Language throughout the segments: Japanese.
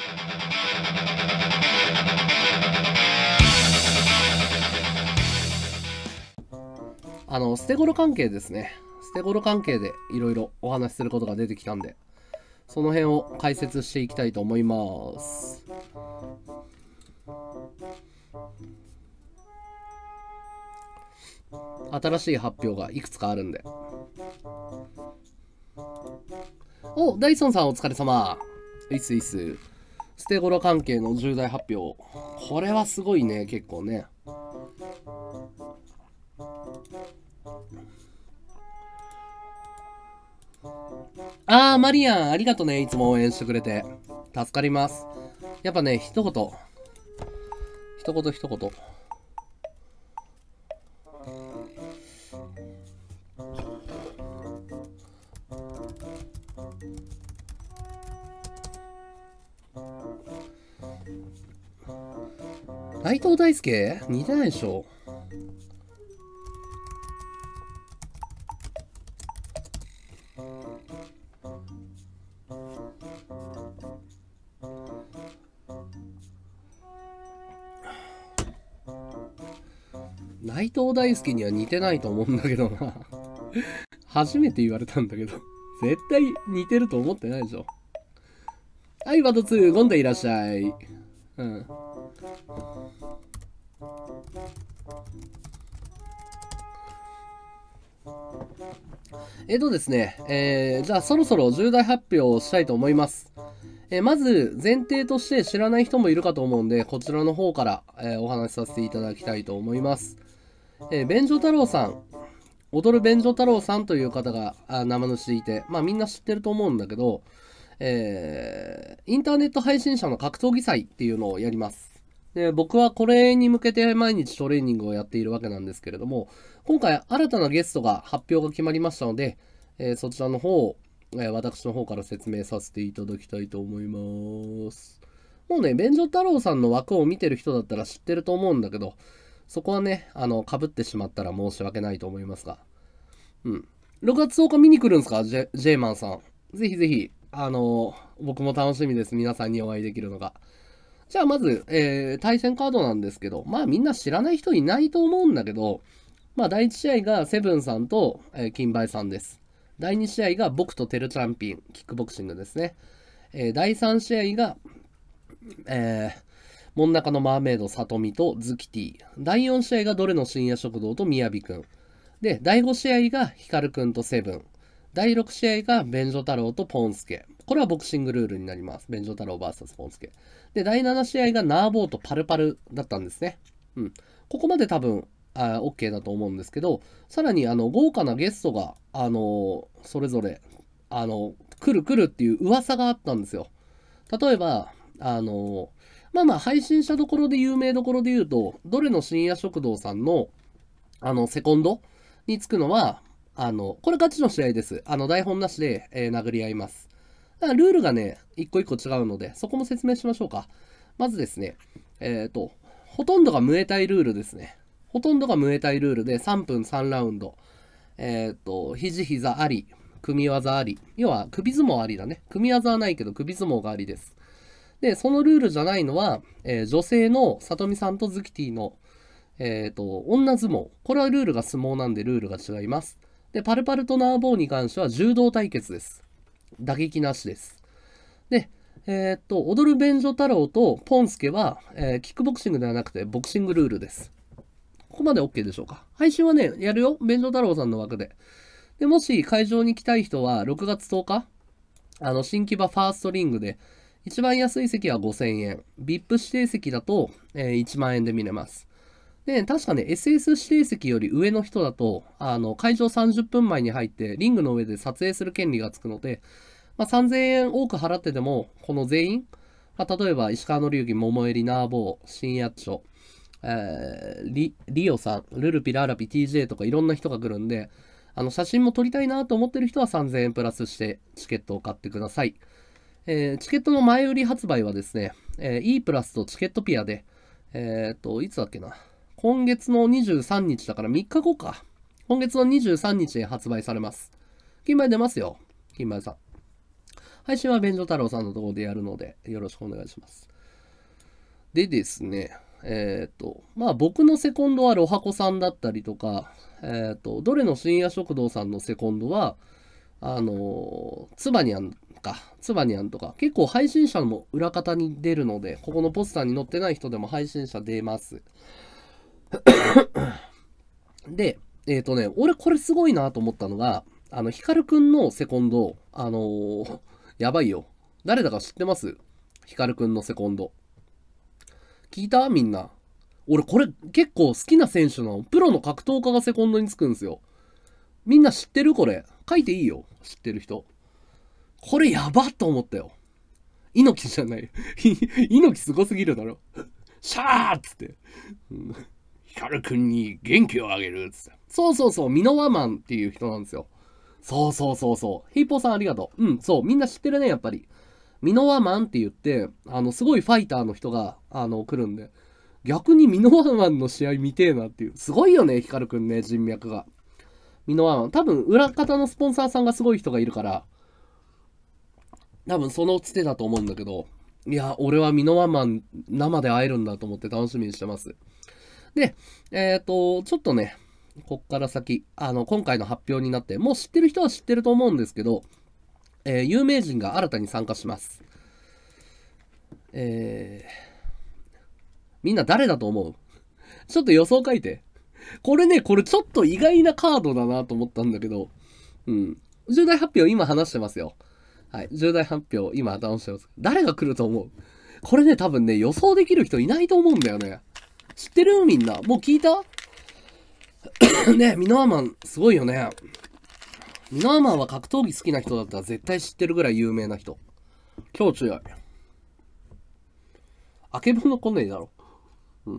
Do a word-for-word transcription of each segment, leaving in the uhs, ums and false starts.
あの、捨て頃関係ですね。捨て頃関係でいろいろお話しすることが出てきたんで、その辺を解説していきたいと思います。新しい発表がいくつかあるんで。お、ダイソンさんお疲れ様。いっすいっす。捨て頃関係の重大発表。これはすごいね、結構ね。あー、マリアン、ありがとね。いつも応援してくれて。助かります。やっぱね、一言。一言一言。内藤大輔似てないでしょ。内藤大輔には似てないと思うんだけどな。初めて言われたんだけど。絶対似てると思ってないでしょ。はい、バトツー、ゴンでいらっしゃい。うん。えっとですね、えー、じゃあそろそろ重大発表をしたいと思います。えー、まず前提として知らない人もいるかと思うんで、こちらの方から、えー、お話しさせていただきたいと思います。えー、便所太郎さん、踊る便所太郎さんという方があ生主でいて、まあみんな知ってると思うんだけど、えー、インターネット配信者の格闘技祭っていうのをやります。で、僕はこれに向けて毎日トレーニングをやっているわけなんですけれども、今回新たなゲストが発表が決まりましたので、えー、そちらの方を、えー、私の方から説明させていただきたいと思います。もうね、便所太郎さんの枠を見てる人だったら知ってると思うんだけど、そこはね、あの、被ってしまったら申し訳ないと思いますが。うん。ろくがつとおか見に来るんですか？ J、ジェイマンさん。ぜひぜひ、あの、僕も楽しみです。皆さんにお会いできるのが。じゃあまず、えー、対戦カードなんですけど、まあみんな知らない人いないと思うんだけど、まあだいいち試合がセブンさんと、えー、金梅さんです。だいに試合が僕とテルチャンピン、キックボクシングですね。えー、だいさん試合が、えー、真ん中のマーメイド、さとみとズキティ。だいよん試合がどれの深夜食堂とみやびくん。で、だいご試合がヒカルくんとセブン。だいろく試合が便所太郎とポンスケ。これはボクシングルールになります。便所太郎 ブイエス ポンスケ。で、だいなな試合がナーボーとパルパルだったんですね。うん。ここまで多分、あ OK だと思うんですけど、さらにあの豪華なゲストが、あのー、それぞれ、あのー、来る来るっていう噂があったんですよ。例えば、あのー、まあまあ配信者どころで有名どころで言うと、どれの深夜食堂さんの、あの、セコンドにつくのは、あの、これガチの試合です。あの、台本なしで、えー、殴り合います。だからルールがね、一個一個違うので、そこも説明しましょうか。まずですね、えっと、ほとんどがムエタイルールですね。ほとんどがムエタイルールでさんぷんさんラウンド。えっと、肘膝あり、組技あり。要は、首相撲ありだね。組技はないけど、首相撲がありです。で、そのルールじゃないのは、えー、女性のさとみさんとズキティの、えっと、女相撲。これはルールが相撲なんでルールが違います。で、パルパルとナーボーに関しては柔道対決です。打撃なしです。で、えー、っと、踊る便所太郎とポンスケは、えー、キックボクシングではなくてボクシングルールです。ここまで OK でしょうか。配信はね、やるよ。便所太郎さんの枠で。で、もし会場に来たい人はろくがつとおか、あの、新木場ファーストリングで、一番安い席はごせんえん。ブイアイピー 指定席だと、えー、いちまんえんで見れます。で、確かね、エスエス 指定席より上の人だと、あの、会場さんじゅっぷんまえに入って、リングの上で撮影する権利がつくので、まあ、さんぜんえん多く払ってでも、この全員、まあ、例えば、石川の龍儀、桃襟、ナーボー、新八丁、えー、リ、リオさん、ルルピ、ララピ、ティージェー とかいろんな人が来るんで、あの、写真も撮りたいなと思ってる人はさんぜんえんプラスしてチケットを買ってください。えー、チケットの前売り発売はですね、えー、E プラスとチケットピアで、えっと、いつだっけな。今月のにじゅうさんにちだからみっかごか。今月のにじゅうさんにちに発売されます。金杯出ますよ。金杯さん。 配信は便所太郎さんのところでやるので、よろしくお願いします。でですね、えっ、ー、と、まあ僕のセコンドはロハコさんだったりとか、えっ、ー、と、どれの深夜食堂さんのセコンドは、あのー、ツバニャンか、ツバニャンとか、結構配信者も裏方に出るので、ここのポスターに載ってない人でも配信者出ます。で、えっ、ー、とね、俺これすごいなと思ったのが、あの、ヒカルくんのセコンド、あのー、やばいよ。誰だか知ってます？ヒカルくんのセコンド。聞いた？みんな。俺これ結構好きな選手のプロの格闘家がセコンドにつくんですよ。みんな知ってる？これ。書いていいよ。知ってる人。これやばっと思ったよ。猪木じゃない。猪木すごすぎるだろ。シャーっつって。ヒカルくんに元気をあげるっつって。そうそうそう。ミノワマンっていう人なんですよ。そうそうそうそう。ヘイポーさんありがとう。うん、そう。みんな知ってるね、やっぱり。ミノワマンって言って、あの、すごいファイターの人が、あの、来るんで。逆にミノワマンの試合見てえなっていう。すごいよね、ヒカルくんね、人脈が。ミノワマン。多分、裏方のスポンサーさんがすごい人がいるから、多分そのつてだと思うんだけど、いや、俺はミノワマン生で会えるんだと思って楽しみにしてます。で、えっと、ちょっとね、こっから先、あの、今回の発表になって、もう知ってる人は知ってると思うんですけど、えー、有名人が新たに参加します。えー、みんな誰だと思う？ちょっと予想書いて。これね、これちょっと意外なカードだなと思ったんだけど、うん。重大発表今話してますよ。はい。重大発表今話してます。誰が来ると思う？これね、多分ね、予想できる人いないと思うんだよね。知ってる？みんな。もう聞いた？ね、ミノワマン、すごいよね。ミノワマンは格闘技好きな人だったら絶対知ってるぐらい有名な人。今日強い。あけぼの来ねえだろ。うん。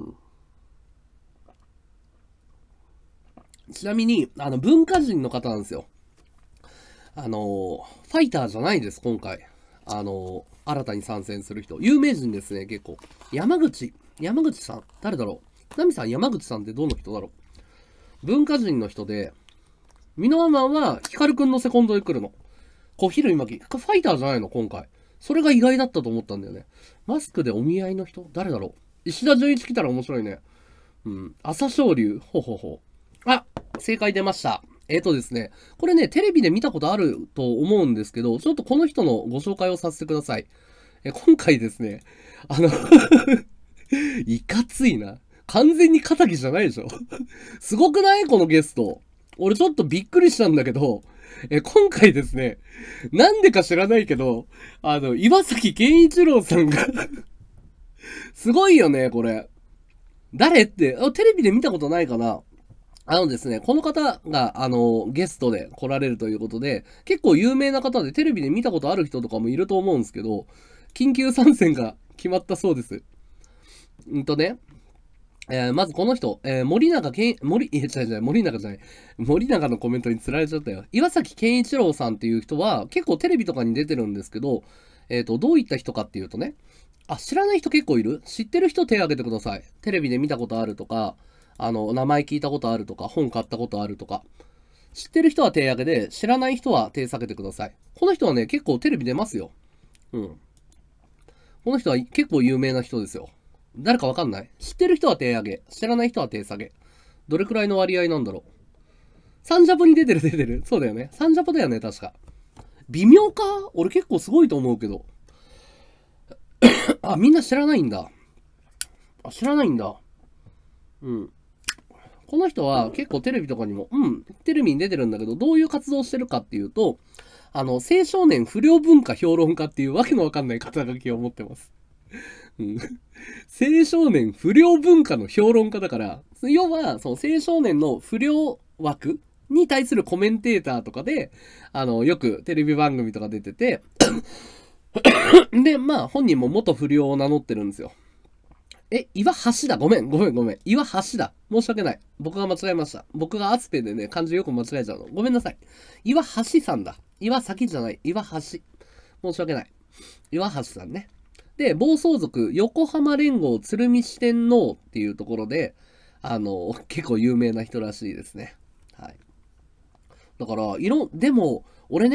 ちなみに、あの、文化人の方なんですよ。あの、ファイターじゃないです、今回。あの、新たに参戦する人。有名人ですね、結構。山口、山口さん、誰だろう？ナミさん、山口さんってどの人だろう？文化人の人で、ミノワマンはヒカルくんのセコンドで来るの。小比類巻き。ファイターじゃないの、今回。それが意外だったと思ったんだよね。マスクでお見合いの人？誰だろう？石田純一来たら面白いね。うん。朝青龍。ほほほ。あ、正解出ました。えーとですね、これね、テレビで見たことあると思うんですけど、ちょっとこの人のご紹介をさせてください。え今回ですね、あのいかついな。完全に仇じゃないでしょすごくない？このゲスト。俺ちょっとびっくりしたんだけど、え今回ですね、なんでか知らないけど、あの、岩崎健一郎さんがすごいよね、これ。誰って、テレビで見たことないかな？あのですね、この方が、あの、ゲストで来られるということで、結構有名な方でテレビで見たことある人とかもいると思うんですけど、緊急参戦が決まったそうです。うんとね、えー、まずこの人、えー、森永健、森、いや、違う違う、森永じゃない。森永のコメントに釣られちゃったよ。岩崎健一郎さんっていう人は、結構テレビとかに出てるんですけど、えっと、どういった人かっていうとね、あ、知らない人結構いる？知ってる人手挙げてください。テレビで見たことあるとか、あの、名前聞いたことあるとか、本買ったことあるとか。知ってる人は手挙げで、知らない人は手下げてください。この人はね、結構テレビ出ますよ。うん。この人は結構有名な人ですよ。誰かわかんない？知ってる人は手挙げ。知らない人は手下げ。どれくらいの割合なんだろう？サンジャポに出てる出てる。そうだよね。サンジャポだよね、確か。微妙か？俺結構すごいと思うけど。あ、みんな知らないんだ。あ、知らないんだ。うん。この人は結構テレビとかにも、うん、テレビに出てるんだけど、どういう活動をしてるかっていうと、あの、青少年不良文化評論家っていうわけのわかんない肩書きを持ってます。うん、青少年不良文化の評論家だから、要は、その青少年の不良枠に対するコメンテーターとかで、あの、よくテレビ番組とか出てて、で、まあ、本人も元不良を名乗ってるんですよ。え、岩橋だ。ごめん、ごめん、ごめん。岩橋だ。申し訳ない。僕が間違えました。僕がアスペでね、漢字よく間違えちゃうの。ごめんなさい。岩橋さんだ。岩崎じゃない。岩橋。申し訳ない。岩橋さんね。で、暴走族、横浜連合鶴見四天王っていうところで、あの、結構有名な人らしいですね。はい。だから、いろ、でも、俺ね、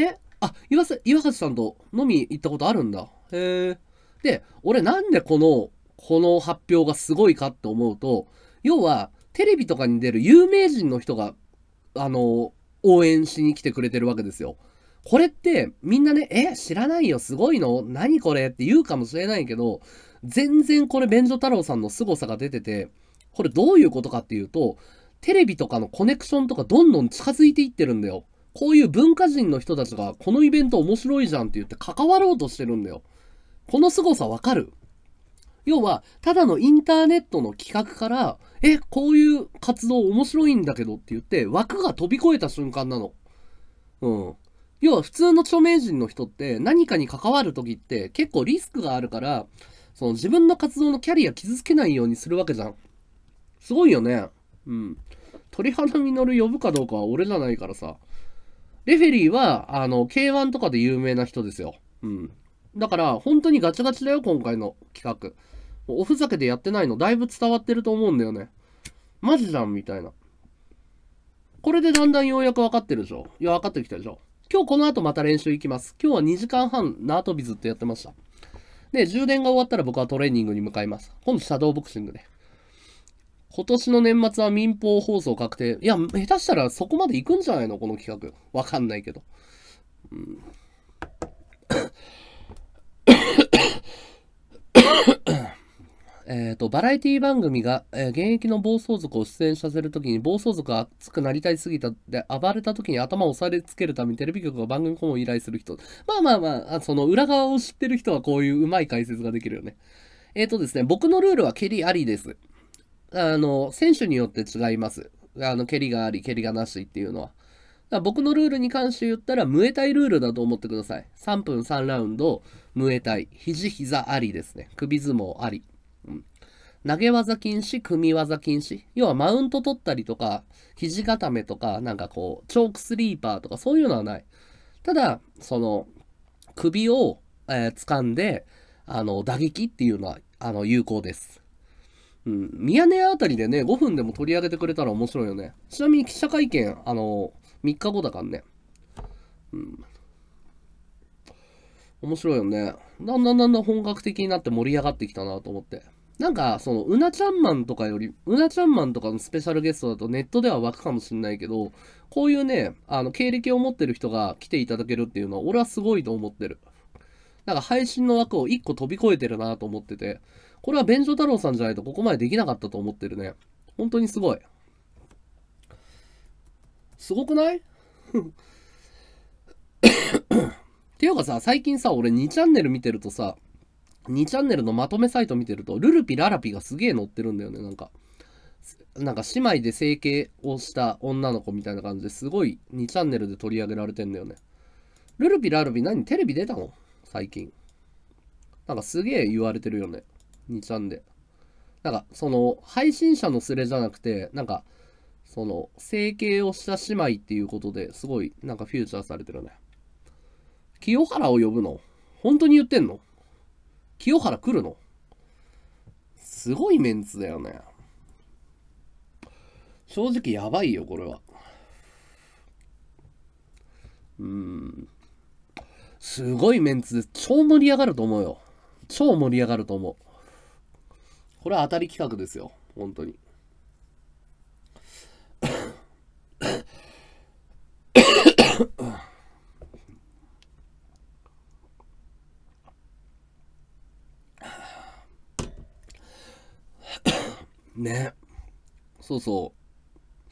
あ、岩瀬、岩橋さんと飲み行ったことあるんだ。へえ。で、俺なんでこの、この発表がすごいかって思うと、要は、テレビとかに出る有名人の人が、あの、応援しに来てくれてるわけですよ。これって、みんなね、え、知らないよ、すごいの何これって言うかもしれないけど、全然これ、便所太郎さんの凄さが出てて、これどういうことかっていうと、テレビとかのコネクションとかどんどん近づいていってるんだよ。こういう文化人の人たちが、このイベント面白いじゃんって言って関わろうとしてるんだよ。この凄さわかる？要は、ただのインターネットの企画から、え、こういう活動面白いんだけどって言って、枠が飛び越えた瞬間なの。うん。要は、普通の著名人の人って何かに関わるときって結構リスクがあるから、その自分の活動のキャリア傷つけないようにするわけじゃん。すごいよね。うん。鳥肌実呼ぶかどうかは俺じゃないからさ。レフェリーは、あの、ケーワン とかで有名な人ですよ。うん。だから、本当にガチガチだよ、今回の企画。おふざけでやってないの、だいぶ伝わってると思うんだよね。マジじゃん、みたいな。これでだんだんようやく分かってるでしょ。いや、分かってきたでしょ。今日この後また練習行きます。今日はにじかんはん、縄跳びずっとやってました。で、充電が終わったら僕はトレーニングに向かいます。今度、シャドーボクシングで。今年の年末は民放放送確定。いや、下手したらそこまで行くんじゃないのこの企画。わかんないけど。うん、えっと、バラエティ番組が、えー、現役の暴走族を出演させるときに暴走族が熱くなりたいすぎたで暴れたときに頭を押さえつけるためにテレビ局が番組顧問を依頼する人。まあまあまあ、その裏側を知ってる人はこういううまい解説ができるよね。えっとですね、僕のルールは蹴りありです。あの、選手によって違います。あの、蹴りがあり、蹴りがなしっていうのは。だから僕のルールに関して言ったら、ムエタイルールだと思ってください。さんぷんさんラウンド、ムエタイ。肘膝ありですね。首相撲あり。うん、投げ技禁止、組み技禁止。要はマウント取ったりとか、肘固めとか、なんかこう、チョークスリーパーとかそういうのはない。ただ、その、首を、えー、掴んで、あの、打撃っていうのは、あの、有効です。うん。ミヤネ屋あたりでね、ごふんでも取り上げてくれたら面白いよね。ちなみに記者会見、あの、みっかごだからね。うん。面白いよね。だんだんだんだん本格的になって盛り上がってきたなと思って。なんか、その、うなちゃんマンとかより、うなちゃんマンとかのスペシャルゲストだとネットでは湧くかもしんないけど、こういうね、あの、経歴を持ってる人が来ていただけるっていうのは、俺はすごいと思ってる。なんか配信の枠をいっこ飛び越えてるなと思ってて、これは便所太郎さんじゃないとここまでできなかったと思ってるね。本当にすごい。すごくないっていうかさ、最近さ、俺にチャンネル見てるとさ、にチャンネルのまとめサイト見てると、ルルピララピがすげえ載ってるんだよね、なんか。なんか姉妹で整形をした女の子みたいな感じですごいにチャンネルで取り上げられてんだよね。ルルピララピ何テレビ出たの最近。なんかすげえ言われてるよね。にちゃんで。なんか、その、配信者のスレじゃなくて、なんか、その、整形をした姉妹っていうことですごい、なんかフューチャーされてるね。清原を呼ぶの本当に言ってんの？清原来るの？すごいメンツだよね。正直やばいよ、これは。うーん。すごいメンツで超盛り上がると思うよ。超盛り上がると思う。これは当たり企画ですよ。本当に。ね。そうそう。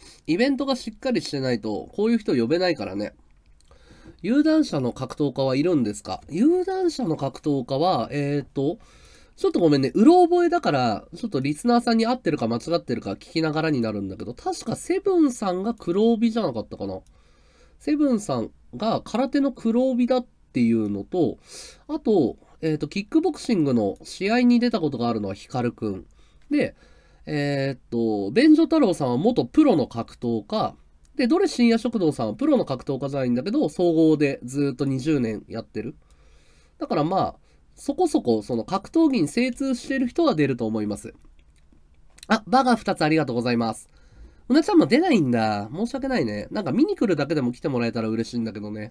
イベントがしっかりしてないと、こういう人呼べないからね。有段者の格闘家はいるんですか？有段者の格闘家は、えーと、ちょっとごめんね、うろ覚えだから、ちょっとリスナーさんに合ってるか間違ってるか聞きながらになるんだけど、確かセブンさんが黒帯じゃなかったかな。セブンさんが空手の黒帯だっていうのと、あと、えっと、キックボクシングの試合に出たことがあるのはヒカルくん。で、えーっと、便所太郎さんは元プロの格闘家。で、ドレ深夜食堂さんはプロの格闘家じゃないんだけど、総合でずっとにじゅうねんやってる。だからまあ、そこそこその格闘技に精通している人は出ると思います。あ、バガーふたつありがとうございます。うなちゃんも出ないんだ。申し訳ないね。なんか見に来るだけでも来てもらえたら嬉しいんだけどね。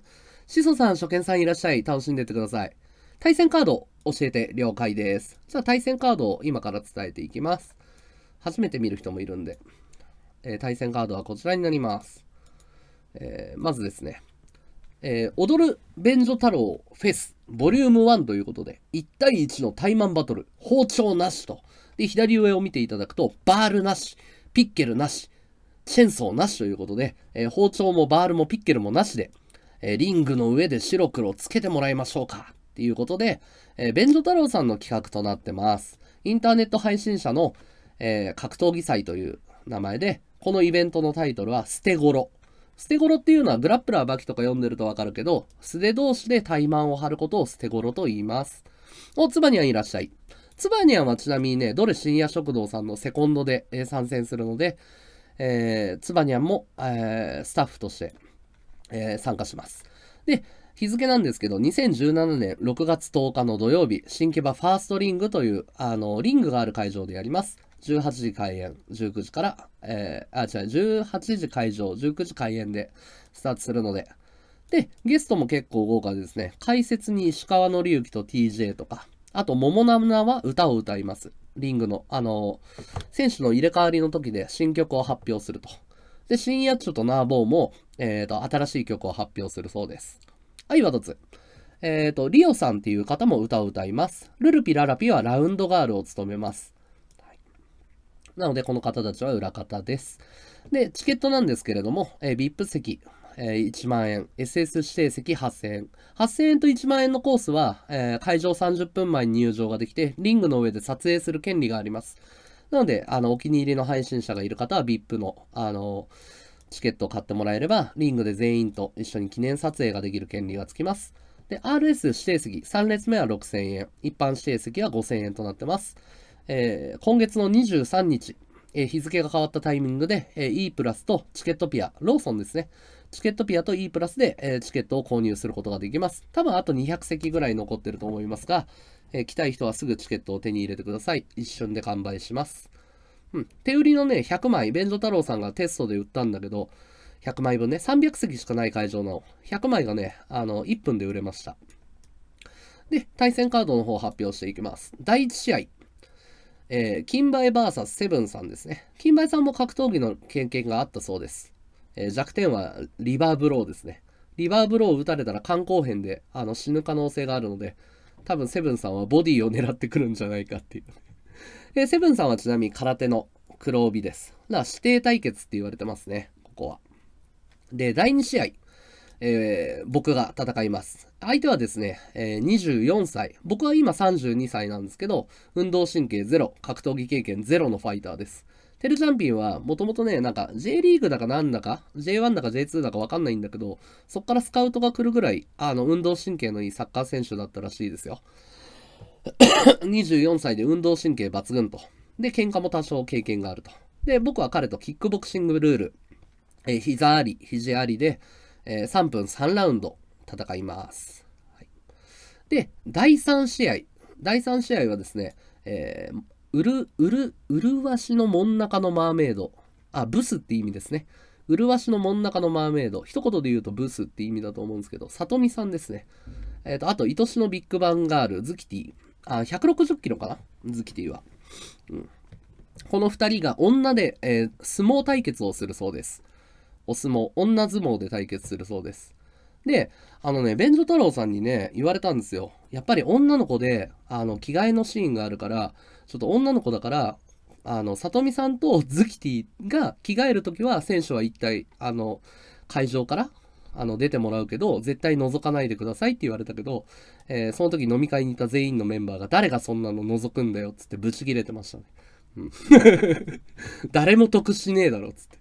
しそさん、初見さんいらっしゃい。楽しんでってください。対戦カード教えて了解です。じゃあ対戦カードを今から伝えていきます。初めて見る人もいるんで。えー、対戦カードはこちらになります。えー、まずですね、えー、踊る便所太郎フェスボリュームワンということで、いち対いちの対マンバトル、包丁なしと。で、左上を見ていただくと、バールなし、ピッケルなし、チェンソーなしということで、えー、包丁もバールもピッケルもなしで、えー、リングの上で白黒つけてもらいましょうかっていうことで、えー、便所太郎さんの企画となってます。インターネット配信者の、えー、格闘技祭という名前で、このイベントのタイトルは捨て頃。捨て頃っていうのはグラップラーバキとか読んでるとわかるけど、素手同士で対マンを張ることを捨て頃と言います。お、つばにゃんいらっしゃい。つばにゃんはちなみにね、どれ深夜食堂さんのセコンドで、えー、参戦するので、えー、つばにゃんも、えー、スタッフとして、えー、参加します。で、日付なんですけど、にせんじゅうななねんろくがつとおかの土曜日、新木場ファーストリングという、あの、リングがある会場でやります。じゅうはちじ開演、じゅうくじから、えー、あ、違う、じゅうはちじ会場、じゅうくじ開演でスタートするので、で、ゲストも結構豪華でですね、解説に石川紀之と ティージェー とか、あと、桃ナナは歌を歌います。リングの、あの、選手の入れ替わりの時で新曲を発表すると。で、新ヤッチョとナーボーも、えっと、新しい曲を発表するそうです。はい、ワトツ。えっと、リオさんっていう方も歌を歌います。ルルピララピはラウンドガールを務めます。はい、なので、この方たちは裏方です。で、チケットなんですけれども、えー、ブイアイピー 席、えー、いちまんえん、エスエス 指定席はっせんえん。はっせんえんといちまんえんのコースは、えー、会場さんじゅっぷんまえに入場ができて、リングの上で撮影する権利があります。なので、あの、お気に入りの配信者がいる方は ブイアイピー の、あの、チケットを買ってもらえれば、リングで全員と一緒に記念撮影ができる権利がつきます。で、アールエス 指定席、さん列目はろくせんえん、一般指定席はごせんえんとなってます。えー、今月のにじゅうさんにち、えー、日付が変わったタイミングで、えー、E プラスとチケットピア、ローソンですね。チケットピアと E プラスで、えー、チケットを購入することができます。多分あとにひゃくせきぐらい残ってると思いますが、えー、来たい人はすぐチケットを手に入れてください。一瞬で完売します。うん。手売りのね、ひゃくまい、便所太郎さんがテストで売ったんだけど、ひゃくまいぶんね、さんびゃくせきしかない会場のひゃくまいがね、あの、いっぷんで売れました。で、対戦カードの方を発表していきます。だいいち試合。えー、金梅 ブイエス セブンさんですね。金梅さんも格闘技の経験があったそうです。えー、弱点はリバーブローですね。リバーブローを打たれたら肝硬変であの死ぬ可能性があるので、多分セブンさんはボディを狙ってくるんじゃないかっていう。で、セブンさんはちなみに空手の黒帯です。だから指定対決って言われてますね、ここは。で、だいに試合。えー、僕が戦います。相手はですね、えー、にじゅうよんさい。僕は今さんじゅうにさいなんですけど、運動神経ゼロ、格闘技経験ゼロのファイターです。テルチャンピンはもともとね、なんか J リーグだかなんだか、ジェイワン だか ジェイツー だかわかんないんだけど、そっからスカウトが来るぐらい、あの、運動神経のいいサッカー選手だったらしいですよ。にじゅうよんさいで運動神経抜群と。で、喧嘩も多少経験があると。で、僕は彼とキックボクシングルール、えー、膝あり、肘ありで、えー、さんぷんさんラウンド戦います。はい、で、だいさん試合。だいさん試合はですね、えー、うる、うる、うるわしの真ん中のマーメイド。あ、ブスって意味ですね。うるわしの真ん中のマーメイド。一言で言うとブスって意味だと思うんですけど、さとみさんですね。えっ、ー、と、あと、愛しのビッグバンガール、ズキティ。あ、ひゃくろくじゅっキロかなズキティは。うん。この二人が女で、えー、相撲対決をするそうです。お相撲、女相撲で対決するそうです。で、あのね、便所太郎さんにね、言われたんですよ。やっぱり女の子で、あの、着替えのシーンがあるから、ちょっと女の子だから、あの、さとみさんとズキティが着替えるときは、選手は一体、あの、会場から、あの、出てもらうけど、絶対覗かないでくださいって言われたけど、えー、その時飲み会にいた全員のメンバーが、誰がそんなの覗くんだよっつってブチ切れてましたね。うん、誰も得しねえだろっつって。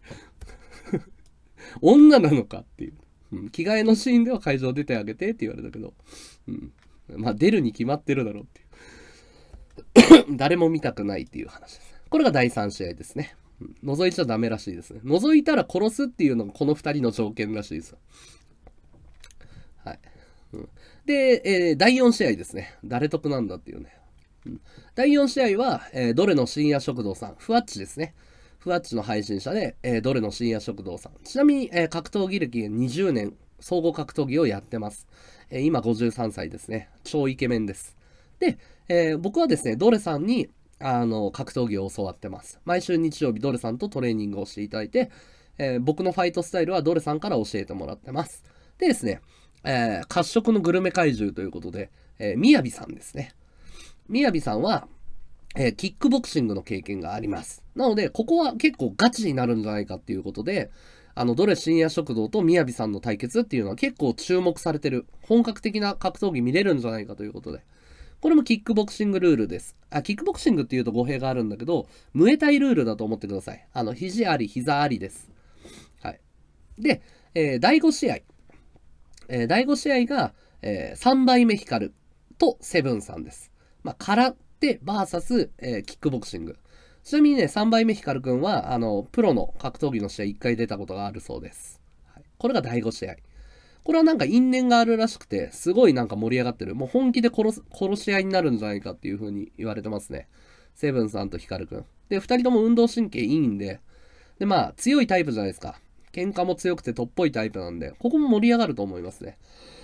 女なのかっていう、うん。着替えのシーンでは会場出てあげてって言われたけど、うん、まあ出るに決まってるだろうっていう。誰も見たくないっていう話です。これがだいさん試合ですね。うん、覗いちゃダメらしいですね。覗いたら殺すっていうのがこのふたりの条件らしいですよ。はい。うん、で、えー、だいよん試合ですね。誰得なんだっていうね。うん、だいよん試合は、えー、どれの深夜食堂さん、ふわっちですね。ふわっちの配信者で、えー、どれの深夜食堂さん。ちなみに、えー、格闘技歴にじゅうねん総合格闘技をやってます。えー今ごじゅうさんさいですね。超イケメンです。で、えー僕はですね、ドレさんに、あの、格闘技を教わってます。毎週日曜日、ドレさんとトレーニングをしていただいて、えー僕のファイトスタイルはドレさんから教えてもらってます。でですね、えー褐色のグルメ怪獣ということで、えー、みやびさんですね。みやびさんは、えーキックボクシングの経験があります。なので、ここは結構ガチになるんじゃないかっていうことで、あの、ドレ深夜食堂とみやびさんの対決っていうのは結構注目されてる、本格的な格闘技見れるんじゃないかということで、これもキックボクシングルールです。あ、キックボクシングっていうと語弊があるんだけど、ムエタイルールだと思ってください。あの、肘あり、膝ありです。はい。で、えー、だいご試合。えー、だいご試合が、えー、さんばいめヒカルとセブンさんです。まあ、空手 ブイエス、えー、キックボクシング。ちなみにね、さんばいめヒカルくんは、あの、プロの格闘技の試合いっかい出たことがあるそうです。はい、これがだいご試合。これはなんか因縁があるらしくて、すごいなんか盛り上がってる。もう本気で殺す、殺し合いになるんじゃないかっていう風に言われてますね。セブンさんとヒカルくん。で、二人とも運動神経いいんで、で、まあ、強いタイプじゃないですか。喧嘩も強くてとっぽいタイプなんで、ここも盛り上がると思いますね。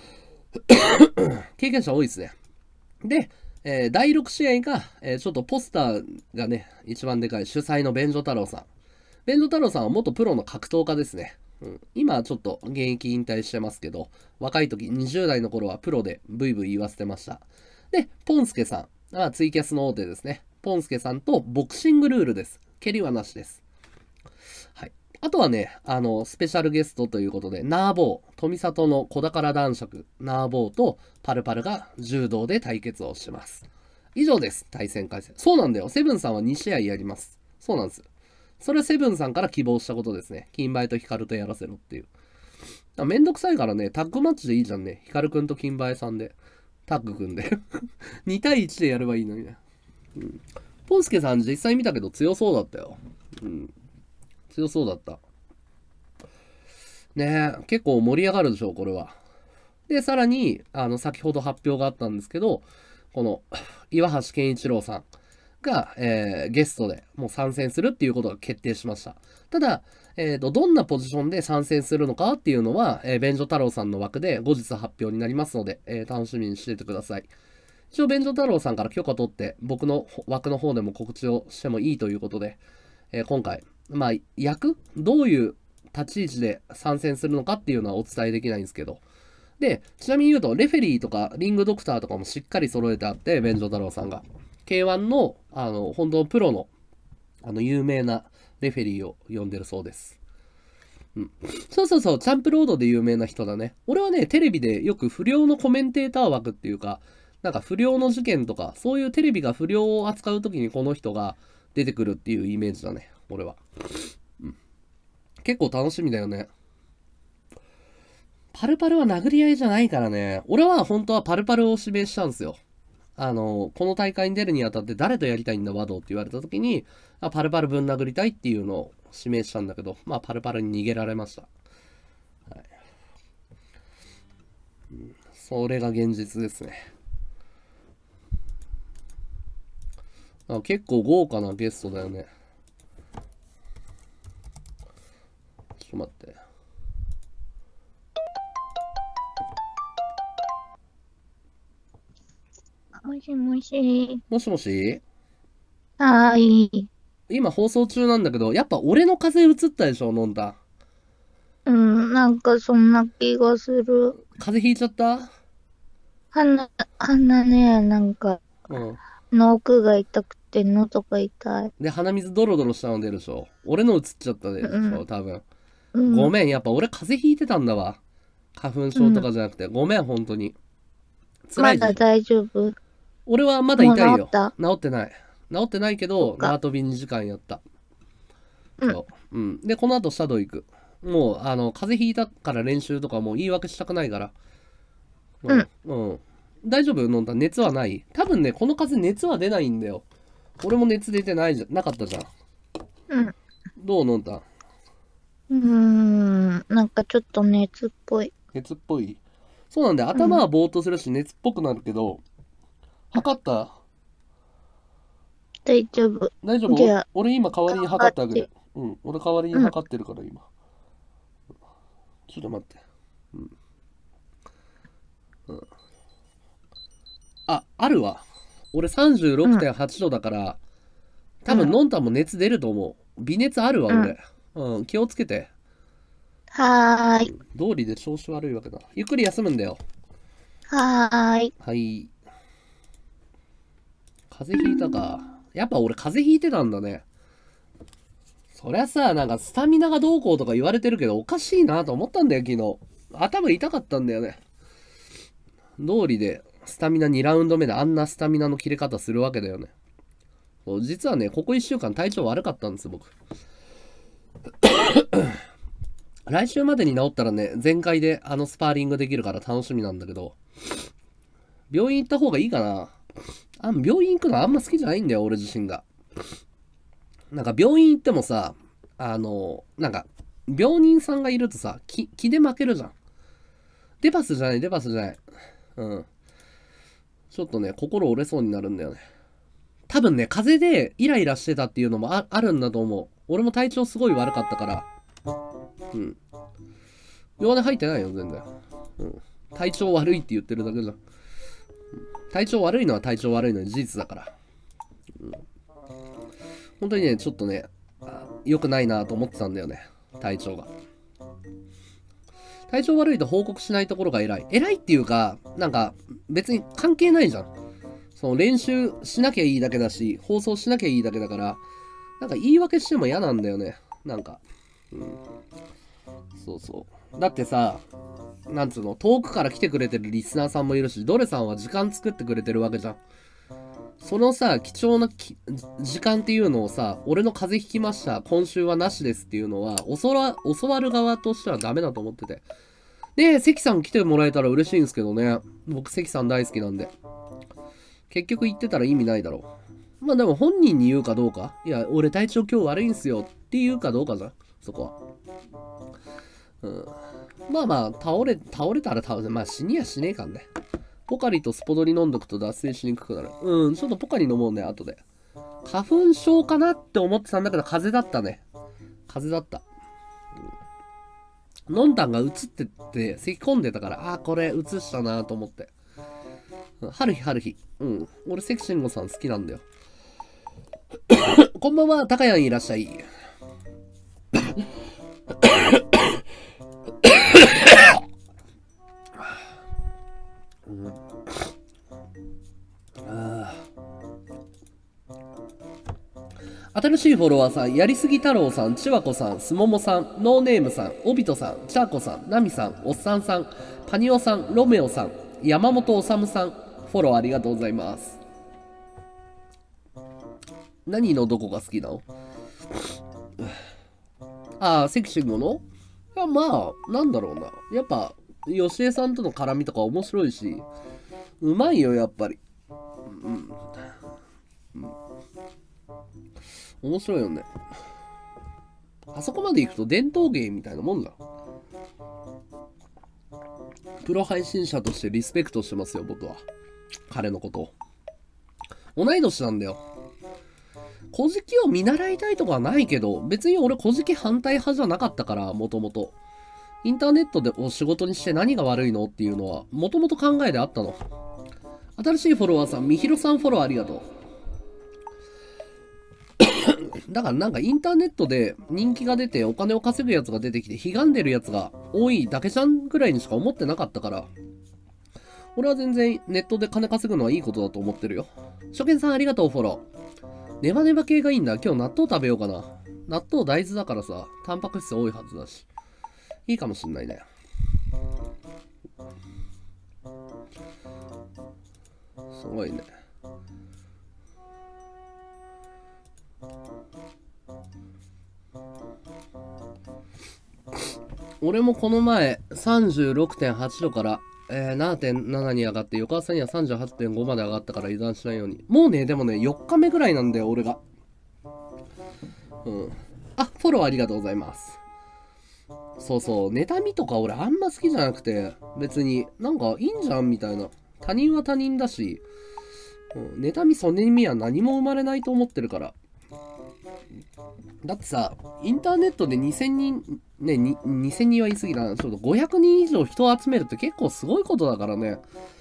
経験者多いですね。で、えーだいろく試合が、えーちょっとポスターがね、一番でかい主催の便所太郎さん。便所太郎さんは元プロの格闘家ですね。うん、今はちょっと現役引退してますけど、若い時、にじゅう代の頃はプロでブイブイ言わせてました。で、ポンスケさん。あツイキャスの大手ですね。ポンスケさんとボクシングルールです。蹴りはなしです。はい。あとはね、あの、スペシャルゲストということで、ナーボー、富里の子宝男爵、ナーボーとパルパルが柔道で対決をします。以上です、対戦回戦。そうなんだよ。セブンさんはに試合やります。そうなんです。それはセブンさんから希望したことですね。金梅とヒカルとやらせろっていう。めんどくさいからね、タッグマッチでいいじゃんね。ヒカルくんと金梅さんで。タッグ組んで。に対いちでやればいいのにね。うん。ポンスケさん実際見たけど強そうだったよ。うん。強そうだった。ねえ、結構盛り上がるでしょう、これは。で、さらに、あの、先ほど発表があったんですけど、この、岩橋健一郎さんが、えーゲストでもう参戦するっていうことが決定しました。ただ、えーと、どんなポジションで参戦するのかっていうのは、えー、便所太郎さんの枠で後日発表になりますので、えー楽しみにしててください。一応、便所太郎さんから許可取って、僕の枠の方でも告知をしてもいいということで、えー今回、まあ、役どういう立ち位置で参戦するのかっていうのはお伝えできないんですけど。で、ちなみに言うと、レフェリーとかリングドクターとかもしっかり揃えてあって、便所太郎さんが。ケーワン の、あの、本当のプロの、あの、有名なレフェリーを呼んでるそうです。うん。そうそうそう、チャンプロードで有名な人だね。俺はね、テレビでよく不良のコメンテーター枠っていうか、なんか不良の事件とか、そういうテレビが不良を扱うときにこの人が出てくるっていうイメージだね、俺は。うん。結構楽しみだよね。パルパルは殴り合いじゃないからね。俺は本当はパルパルを指名したんですよ。あの、この大会に出るにあたって誰とやりたいんだ、和道って言われた時に、あパルパルぶん殴りたいっていうのを指名したんだけど、まあ、パルパルに逃げられました。はい。うん、それが現実ですね。あ結構豪華なゲストだよね。ちょっと待って。 もしもし。 もしもしはーい。 今放送中なんだけど、やっぱ俺の風邪移ったでしょ、飲んだ。 うん、なんかそんな気がする。 風邪ひいちゃった。 鼻、鼻ね、なんか、 うん。 の奥が痛くて喉が痛い。 で、鼻水ドロドロしたの出るでしょ。俺の移っちゃったでしょ、 うん、 多分。 うん、 ごめん、やっぱ俺風邪ひいてたんだわ。花粉症とうん。 かじゃなくて。ごめん、本当に。辛いでしょ。 まだ大丈夫。 俺はまだもう治痛いよ。 った。 治ってない。治ってないけど、 そっか。 縄跳びにじかんやった。 うん、 そう。うん。で、この後、シャドウ行く。もう、あの、風邪ひいたから練習とかもう言い訳したくないから。ううん。 ん。うん。大丈夫飲んだ熱はない。多分ね、この風邪熱は出ないんだよ。俺も熱出てないじゃ、なかったじゃん。 うん。 どう飲んだ。 うーん、なんかちょっと熱っぽい。 熱っぽい。そうなんだよ。 うん。 頭はぼーっとするし、熱っぽくなるけど、測った。 大丈夫。 大丈夫。 じゃあ、 俺今代わりに頑張って。 測ってあげる。うん。俺代わりにうん。 測ってるから今。ちょっと待って。うん。 うん、あ、あるわ。俺 さんじゅうろくてんはち 度だから、多分のんたんも熱出ると思う。微熱あるわ、俺。うん、気をつけて。 はーい。 道理で調子悪いわけだ。ゆっくり休むんだよ。 はーい。 はい。風邪ひいたか。やっぱ俺風邪ひいてたんだね。そりゃさ、なんかスタミナがどうこうとか言われてるけど、おかしいなと思ったんだよ、昨日。頭痛かったんだよね。道理で、スタミナにラウンド目であんなスタミナの切れ方するわけだよね。実はね、ここいっしゅうかん体調悪かったんです、僕。来週までに治ったらね、全開であのスパーリングできるから楽しみなんだけど、病院行った方がいいかな。あ病院行くのあんま好きじゃないんだよ、俺自身が。なんか病院行ってもさ、あの、なんか、病人さんがいるとさ、気、気で負けるじゃん。デパスじゃない、デパスじゃない。うん。ちょっとね、心折れそうになるんだよね。多分ね、風邪でイライラしてたっていうのも あ, あるんだと思う。俺も体調すごい悪かったから。うん。弱音入ってないよ、全然。うん。体調悪いって言ってるだけじゃん。体調悪いのは体調悪いのは事実だから。うん。本当にね、ちょっとね、良くないなと思ってたんだよね。体調が。体調悪いと報告しないところが偉い。偉いっていうか、なんか別に関係ないじゃん。その練習しなきゃいいだけだし、放送しなきゃいいだけだから、なんか言い訳しても嫌なんだよね。なんか。うん。そうそう。だってさ、なんつうの、遠くから来てくれてるリスナーさんもいるし、ドレさんは時間作ってくれてるわけじゃん。そのさ、貴重なき時間っていうのをさ、俺の風邪ひきました、今週はなしですっていうのは、教わ、教わる側としてはダメだと思ってて。で、関さん来てもらえたら嬉しいんですけどね。僕、関さん大好きなんで。結局言ってたら意味ないだろう。まあでも本人に言うかどうか。いや、俺体調今日悪いんすよって言うかどうかじゃん。そこは。うん。まあまあ、倒れ、倒れたら倒れ、まあ死にはしねえかんね。ポカリとスポドリ飲んどくと脱水しにくくなる。うん、ちょっとポカリ飲もうね、後で。花粉症かなって思ってたんだけど、風邪だったね。風邪だった。うん、飲んだんが映ってって、咳込んでたから、あー、これ映したなと思って。春日春日。うん。俺、関慎吾さん好きなんだよ。こんばんは、高谷いらっしゃい。うん、あ新しいフォロワーさん、やりすぎ太郎さん、ちわこさん、すももさん、ノーネームさん、おびとさん、ちゃーこさん、なみさん、おっさんさん、パニオさん、ロメオさん、山本おさむさん、フォローありがとうございます。何のどこが好きなの？ああ、セクシングの？いや、まあ、なんだろうな。やっぱ、吉江さんとの絡みとか面白いし、うまいよ、やっぱり。うん。うん、面白いよね。あそこまで行くと伝統芸みたいなもんだ。プロ配信者としてリスペクトしてますよ、僕は。彼のことを。同い年なんだよ。古事記を見習いたいとかはないけど、別に俺古事記反対派じゃなかったから、もともと。インターネットでお仕事にして何が悪いのっていうのは、もともと考えであったの。新しいフォロワーさん、みひろさんフォローありがとう。だからなんかインターネットで人気が出てお金を稼ぐやつが出てきて、悲願でるやつが多いだけじゃんぐらいにしか思ってなかったから、俺は全然ネットで金稼ぐのはいいことだと思ってるよ。初見さんありがとう、フォロー。ネバネバ系がいいんだ。今日納豆食べようかな。納豆大豆だからさ、タンパク質多いはずだし。いいかもしんないね。すごいね。俺もこの前 さんじゅうろくてんはち 度から、えー、ななてんなな に上がって、翌朝には さんじゅうはちてんご まで上がったから油断しないように。もうね、でもね、よっかめぐらいなんだよ、俺が。うん。あ、フォローありがとうございます。そうそう、妬みとか俺あんま好きじゃなくて、別になんかいいんじゃんみたいな。他人は他人だし、うん、妬みそねみは何も生まれないと思ってるから。 だってさ、インターネットでにせんにん、ね、ににせんにんは言い過ぎだな。ちょっとごひゃくにん以上人を集めるって結構すごいことだからね。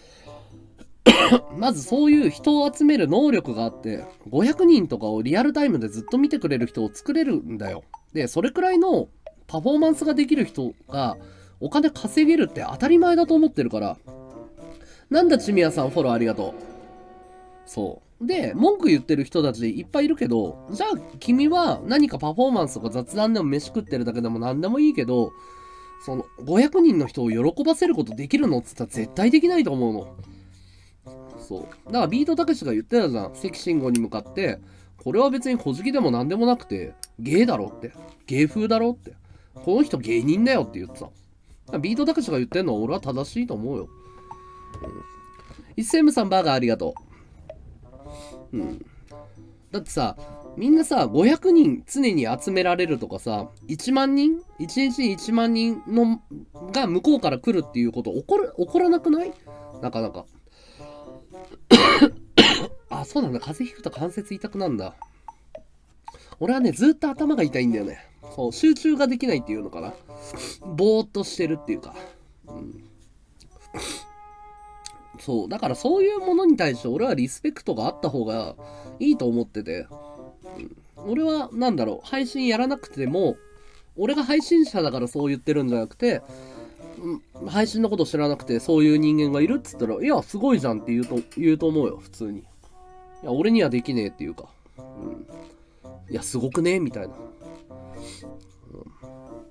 まずそういう人を集める能力があって、ごひゃくにんとかをリアルタイムでずっと見てくれる人を作れるんだよ。で、それくらいのパフォーマンスができる人がお金稼げるって当たり前だと思ってるから。なんだ、ちみやさんフォローありがとう。そう。で、文句言ってる人たちいっぱいいるけど、じゃあ君は何かパフォーマンスとか雑談でも飯食ってるだけでも何でもいいけど、そのごひゃくにんの人を喜ばせることできるのっつったら絶対できないと思うの。そう。だからビートたけしが言ってたじゃん。関慎吾に向かって、これは別に小じきでも何でもなくて、芸だろって。芸風だろって。この人芸人だよって言ってた。ビートたけしが言ってんのは俺は正しいと思うよ。うん、イッセムさんバーガーありがとう。うん。だってさ、みんなさ、ごひゃくにん常に集められるとかさ、いちまんにん ?いち 日にいちまん人のが向こうから来るっていうこと起こる、起こらなくない？なかなか。あ、そうなんだ。風邪ひくと関節痛くなんだ。俺はね、ずっと頭が痛いんだよね。そう、集中ができないっていうのかな。ぼーっとしてるっていうか。うん、そう、だからそういうものに対して俺はリスペクトがあった方がいいと思ってて。うん、俺は、なんだろう、配信やらなくても、俺が配信者だからそう言ってるんじゃなくて、うん、配信のこと知らなくてそういう人間がいるっつったら、いや、すごいじゃんって言うと、言うと思うよ、普通に。いや、俺にはできねえっていうか。うん、いや、すごくねみたいな。うん、だ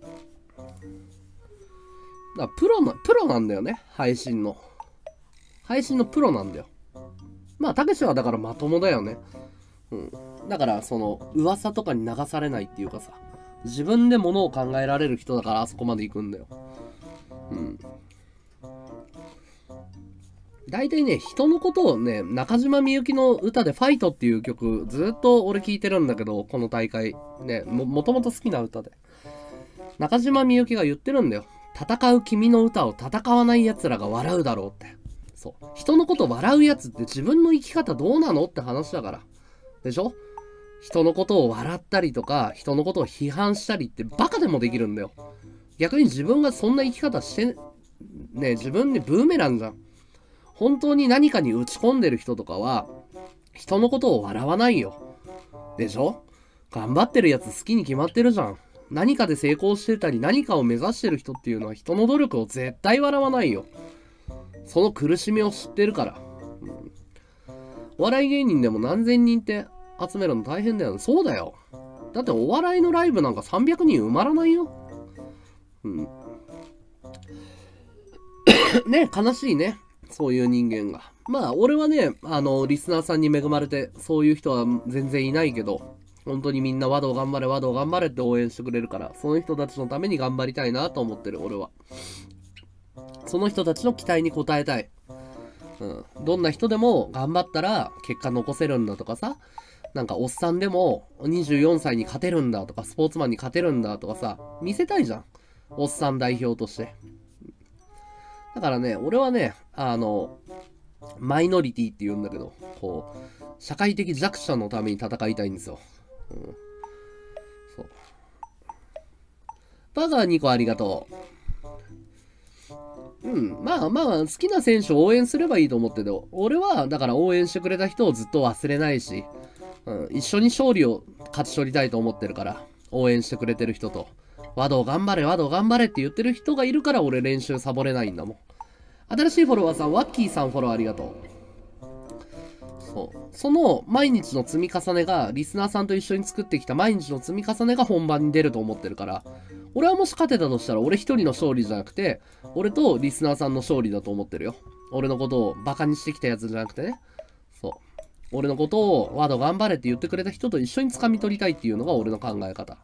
からプロな、プロなんだよね、配信の。配信のプロなんだよ。まあ、たけしはだからまともだよね。うん。だから、その、噂とかに流されないっていうかさ、自分で物を考えられる人だからあそこまで行くんだよ。うん。大体ね、人のことをね、中島みゆきの歌でファイトっていう曲、ずっと俺聴いてるんだけど、この大会。ね、も、もともと好きな歌で。中島みゆきが言ってるんだよ。戦う君の歌を戦わない奴らが笑うだろうって。そう。人のこと笑うやつって自分の生き方どうなのって話だから。でしょ？人のことを笑ったりとか、人のことを批判したりってバカでもできるんだよ。逆に自分がそんな生き方して、ね、自分でブーメランじゃん。本当に何かに打ち込んでる人とかは、人のことを笑わないよ。でしょ？頑張ってるやつ好きに決まってるじゃん。何かで成功してたり、何かを目指してる人っていうのは人の努力を絶対笑わないよ。その苦しみを知ってるから。うん、お笑い芸人でも何千人って集めるの大変だよね。そうだよ。だってお笑いのライブなんかさんびゃくにん埋まらないよ。うん。ね、悲しいね。そういう人間が。まあ、俺はね、あの、リスナーさんに恵まれて、そういう人は全然いないけど、本当にみんな和道頑張れ、和道頑張れって応援してくれるから、その人たちのために頑張りたいなと思ってる、俺は。その人たちの期待に応えたい。うん。どんな人でも頑張ったら結果残せるんだとかさ、なんかおっさんでもにじゅうよんさいに勝てるんだとか、スポーツマンに勝てるんだとかさ、見せたいじゃん。おっさん代表として。だからね、俺はね、あの、マイノリティって言うんだけど、こう、社会的弱者のために戦いたいんですよ。うん。そう。バーガーにこありがとう。うん。まあまあ、好きな選手を応援すればいいと思ってて、俺は、だから応援してくれた人をずっと忘れないし、うん、一緒に勝利を勝ち取りたいと思ってるから、応援してくれてる人と、和道頑張れ、和道頑張れって言ってる人がいるから俺練習サボれないんだもん。新しいフォロワーさん、ワッキーさんフォローありがとう。そう。その毎日の積み重ねが、リスナーさんと一緒に作ってきた毎日の積み重ねが本番に出ると思ってるから、俺はもし勝てたとしたら俺一人の勝利じゃなくて、俺とリスナーさんの勝利だと思ってるよ。俺のことをバカにしてきたやつじゃなくてね。そう。俺のことをワード頑張れって言ってくれた人と一緒に掴み取りたいっていうのが俺の考え方。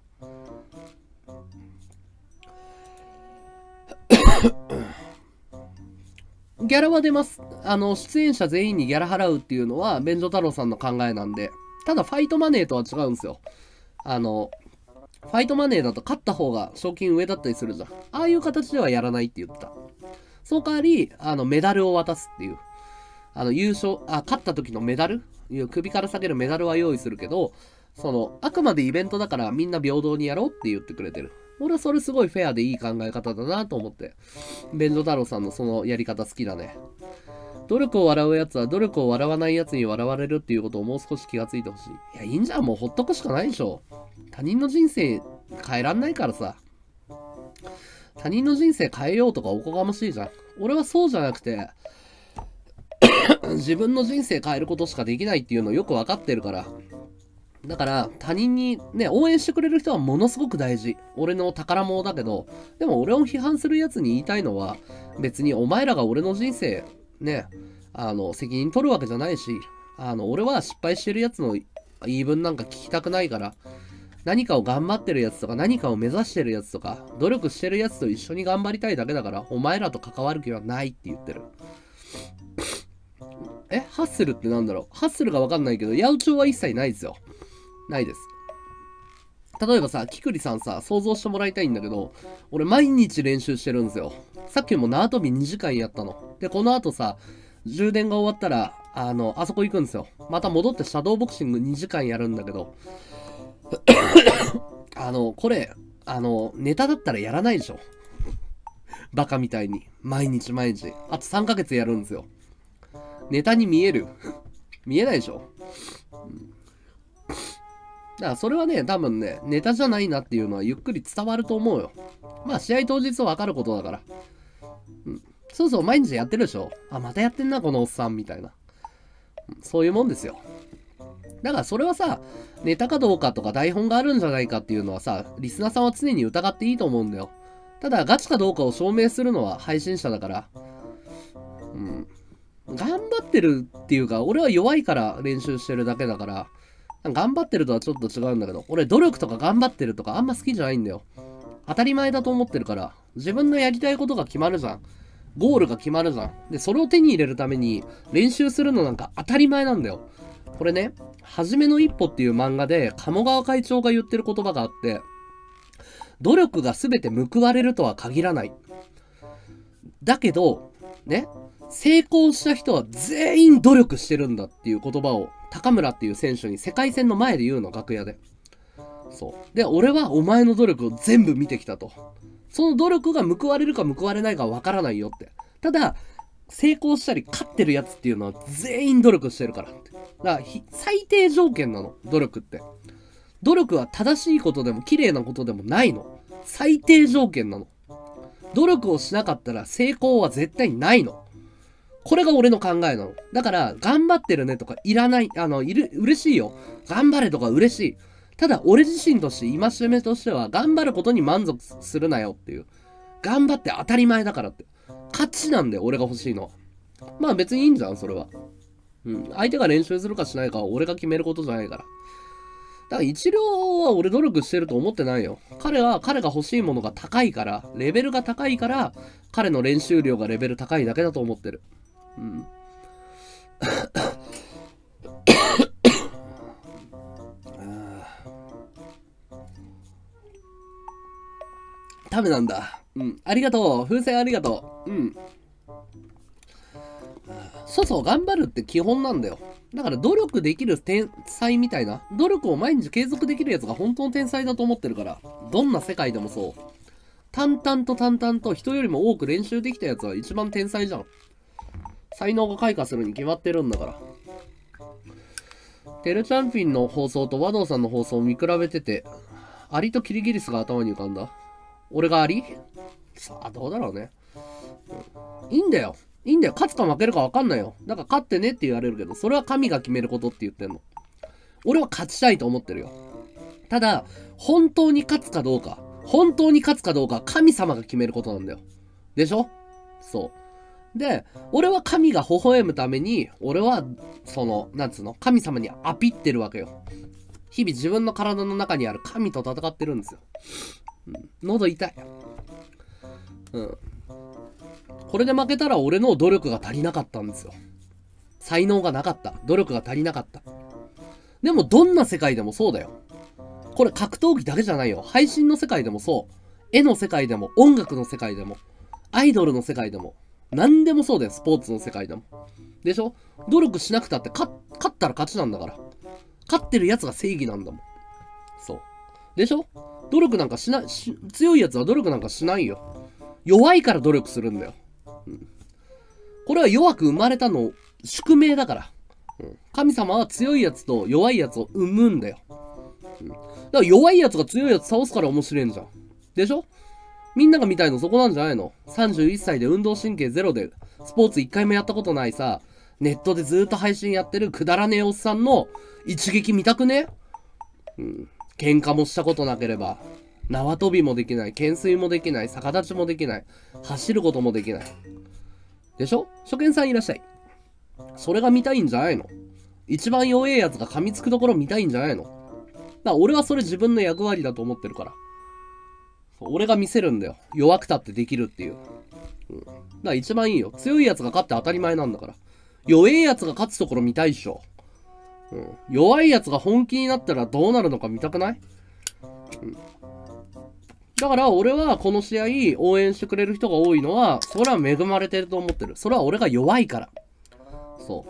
ギャラは出ます。あの、出演者全員にギャラ払うっていうのは、便所太郎さんの考えなんで。ただ、ファイトマネーとは違うんですよ。あの、ファイトマネーだと勝った方が賞金上だったりするじゃん。ああいう形ではやらないって言ってた。その代わり、あの、メダルを渡すっていう。あの、優勝、あ、勝った時のメダル首から下げるメダルは用意するけど、 その、あくまでイベントだからみんな平等にやろうって言ってくれてる。俺はそれすごいフェアでいい考え方だなと思って。便所太郎さんのそのやり方好きだね。努力を笑うやつは努力を笑わないやつに笑われるっていうことをもう少し気がついてほしい。いや、いいんじゃん。もうほっとくしかないでしょ。他人の人生変えらんないからさ。他人の人生変えようとかおこがましいじゃん。俺はそうじゃなくて、自分の人生変えることしかできないっていうのをよくわかってるから。だから他人にね、応援してくれる人はものすごく大事。俺の宝物だけど、でも俺を批判するやつに言いたいのは、別にお前らが俺の人生、ね、あの、責任取るわけじゃないし、あの、俺は失敗してるやつの言い分なんか聞きたくないから、何かを頑張ってるやつとか、何かを目指してるやつとか、努力してるやつと一緒に頑張りたいだけだから、お前らと関わる気はないって言ってる。え、ハッスルってなんだろう。ハッスルがわかんないけど、八百長は一切ないですよ。ないです。例えばさ、キクリさんさ、想像してもらいたいんだけど、俺毎日練習してるんですよ。さっきも縄跳びにじかんやったの。で、この後さ、充電が終わったら、あの、あそこ行くんですよ。また戻ってシャドーボクシングにじかんやるんだけど、あの、これ、あの、ネタだったらやらないでしょ。バカみたいに。毎日毎日。あとさんかげつやるんですよ。ネタに見える見えないでしょ、うん、だからそれはね、多分ね、ネタじゃないなっていうのはゆっくり伝わると思うよ。まあ試合当日はわかることだから。うん。そうそう、毎日やってるでしょ。あ、またやってんな、このおっさん、みたいな。そういうもんですよ。だからそれはさ、ネタかどうかとか台本があるんじゃないかっていうのはさ、リスナーさんは常に疑っていいと思うんだよ。ただ、ガチかどうかを証明するのは配信者だから。うん。頑張ってるっていうか、俺は弱いから練習してるだけだから、頑張ってるとはちょっと違うんだけど、俺努力とか頑張ってるとかあんま好きじゃないんだよ。当たり前だと思ってるから、自分のやりたいことが決まるじゃん。ゴールが決まるじゃん。で、それを手に入れるために練習するのなんか当たり前なんだよ。これね、はじめの一歩っていう漫画で鴨川会長が言ってる言葉があって、努力が全て報われるとは限らない。だけど、ね、成功した人は全員努力してるんだっていう言葉を高村っていう選手に世界戦の前で言うの、楽屋で。そう。で、俺はお前の努力を全部見てきたと。その努力が報われるか報われないかわからないよって。ただ、成功したり勝ってるやつっていうのは全員努力してるからって。だから最低条件なの、努力って。努力は正しいことでも綺麗なことでもないの。最低条件なの。努力をしなかったら成功は絶対ないの。これが俺の考えなの。だから、頑張ってるねとかいらない、あの、いる、嬉しいよ。頑張れとか嬉しい。ただ、俺自身として戒めとしては、頑張ることに満足するなよっていう。頑張って当たり前だからって。勝ちなんだよ、俺が欲しいのは。まあ別にいいんじゃん、それは。うん。相手が練習するかしないかは俺が決めることじゃないから。だから一郎は俺努力してると思ってないよ。彼は彼が欲しいものが高いから、レベルが高いから、彼の練習量がレベル高いだけだと思ってる。うん。ダメなんだ。うん。ありがとう。風船ありがとう。うん。そうそう、頑張るって基本なんだよ。だから努力できる天才みたいな、努力を毎日継続できるやつが本当の天才だと思ってるから、どんな世界でもそう。淡々と淡々と人よりも多く練習できたやつは一番天才じゃん。才能が開花するに決まってるんだから。テルチャンピンの放送と和道さんの放送を見比べてて、アリとキリギリスが頭に浮かんだ。俺がアリ？さあ、どうだろうね。いいんだよ。いいんだよ。勝つか負けるか分かんないよ。だから勝ってねって言われるけど、それは神が決めることって言ってんの。俺は勝ちたいと思ってるよ。ただ、本当に勝つかどうか、本当に勝つかどうかは神様が決めることなんだよ。でしょ？そう。で、俺は神が微笑むために、俺は、その、なんつうの、神様にアピってるわけよ。日々自分の体の中にある神と戦ってるんですよ。うん、喉痛い。うん。これで負けたら俺の努力が足りなかったんですよ。才能がなかった。努力が足りなかった。でもどんな世界でもそうだよ。これ格闘技だけじゃないよ。配信の世界でもそう。絵の世界でも、音楽の世界でも、アイドルの世界でも、何でもそうだよ。スポーツの世界でも。でしょ？努力しなくたって勝、勝ったら勝ちなんだから。 勝ってるやつが正義なんだもん。そう。でしょ？努力なんかしない、し強いやつは努力なんかしないよ。弱いから努力するんだよ。うん、これは弱く生まれたの宿命だから。うん、神様は強いやつと弱いやつを生むんだよ。うん、だから弱いやつが強いやつ倒すから面白いんじゃん。でしょ？みんなが見たいのそこなんじゃないの？ さんじゅういっ 歳で運動神経ゼロで、スポーツ一回もやったことないさ、ネットでずーっと配信やってるくだらねえおっさんの一撃見たくね？うん。喧嘩もしたことなければ、縄跳びもできない、懸垂もできない、逆立ちもできない、走ることもできない。でしょ？初見さんいらっしゃい。それが見たいんじゃないの？一番弱えやつが噛みつくところ見たいんじゃないの？だから俺はそれ自分の役割だと思ってるから。俺が見せるんだよ。弱くたってできるっていう。うん。だから一番いいよ。強いやつが勝って当たり前なんだから。弱えやつが勝つところ見たいっしょ。うん。弱いやつが本気になったらどうなるのか見たくない？うん。だから俺はこの試合応援してくれる人が多いのは、それは恵まれてると思ってる。それは俺が弱いから。そう。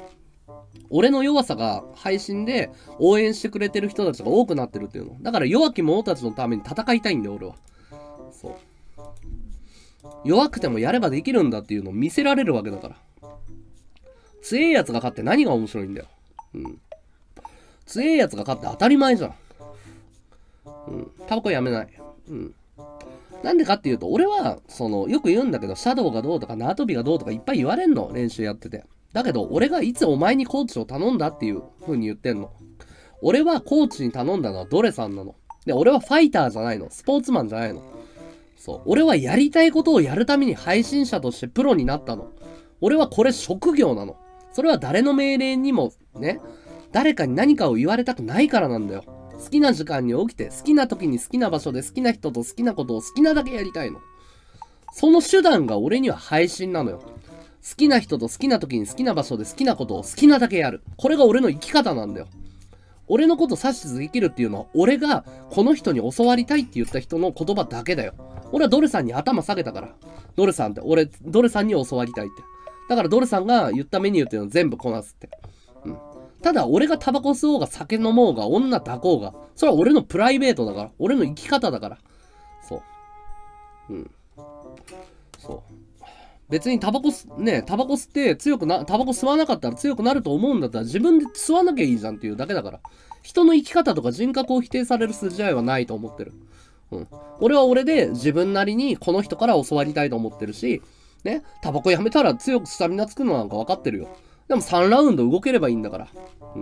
俺の弱さが配信で応援してくれてる人たちが多くなってるっていうの。だから弱き者たちのために戦いたいんだよ、俺は。そう。弱くてもやればできるんだっていうのを見せられるわけだから。強いやつが勝って何が面白いんだよ。うん。強いやつが勝って当たり前じゃん。うん。タバコやめない。うん。なんでかっていうと、俺は、その、よく言うんだけど、シャドウがどうとか、縄跳びがどうとかいっぱい言われんの。練習やってて。だけど、俺がいつお前にコーチを頼んだっていう風に言ってんの。俺はコーチに頼んだのはドレさんなの。で、俺はファイターじゃないの。スポーツマンじゃないの。そう。俺はやりたいことをやるために配信者としてプロになったの。俺はこれ職業なの。それは誰の命令にも、ね、誰かに何かを言われたくないからなんだよ。好きな時間に起きて、好きな時に好きな場所で好きな人と好きなことを好きなだけやりたいの。その手段が俺には配信なのよ。好きな人と好きな時に好きな場所で好きなことを好きなだけやる。これが俺の生き方なんだよ。俺のこと指図できるっていうのは、俺がこの人に教わりたいって言った人の言葉だけだよ。俺はドルさんに頭下げたから。ドルさんって、俺、ドルさんに教わりたいって。だからドルさんが言ったメニューっていうのを全部こなすって。うん。ただ、俺がタバコ吸おうが酒飲もうが女抱こうが、それは俺のプライベートだから。俺の生き方だから。そう。うん。そう。別にタバコ吸、ね、タバコ吸って強くな、タバコ吸わなかったら強くなると思うんだったら自分で吸わなきゃいいじゃんっていうだけだから。人の生き方とか人格を否定される筋合いはないと思ってる。うん。俺は俺で自分なりにこの人から教わりたいと思ってるし、ね、タバコやめたら強くスタミナつくのなんか分かってるよ。でもさんラウンド動ければいいんだから。うん。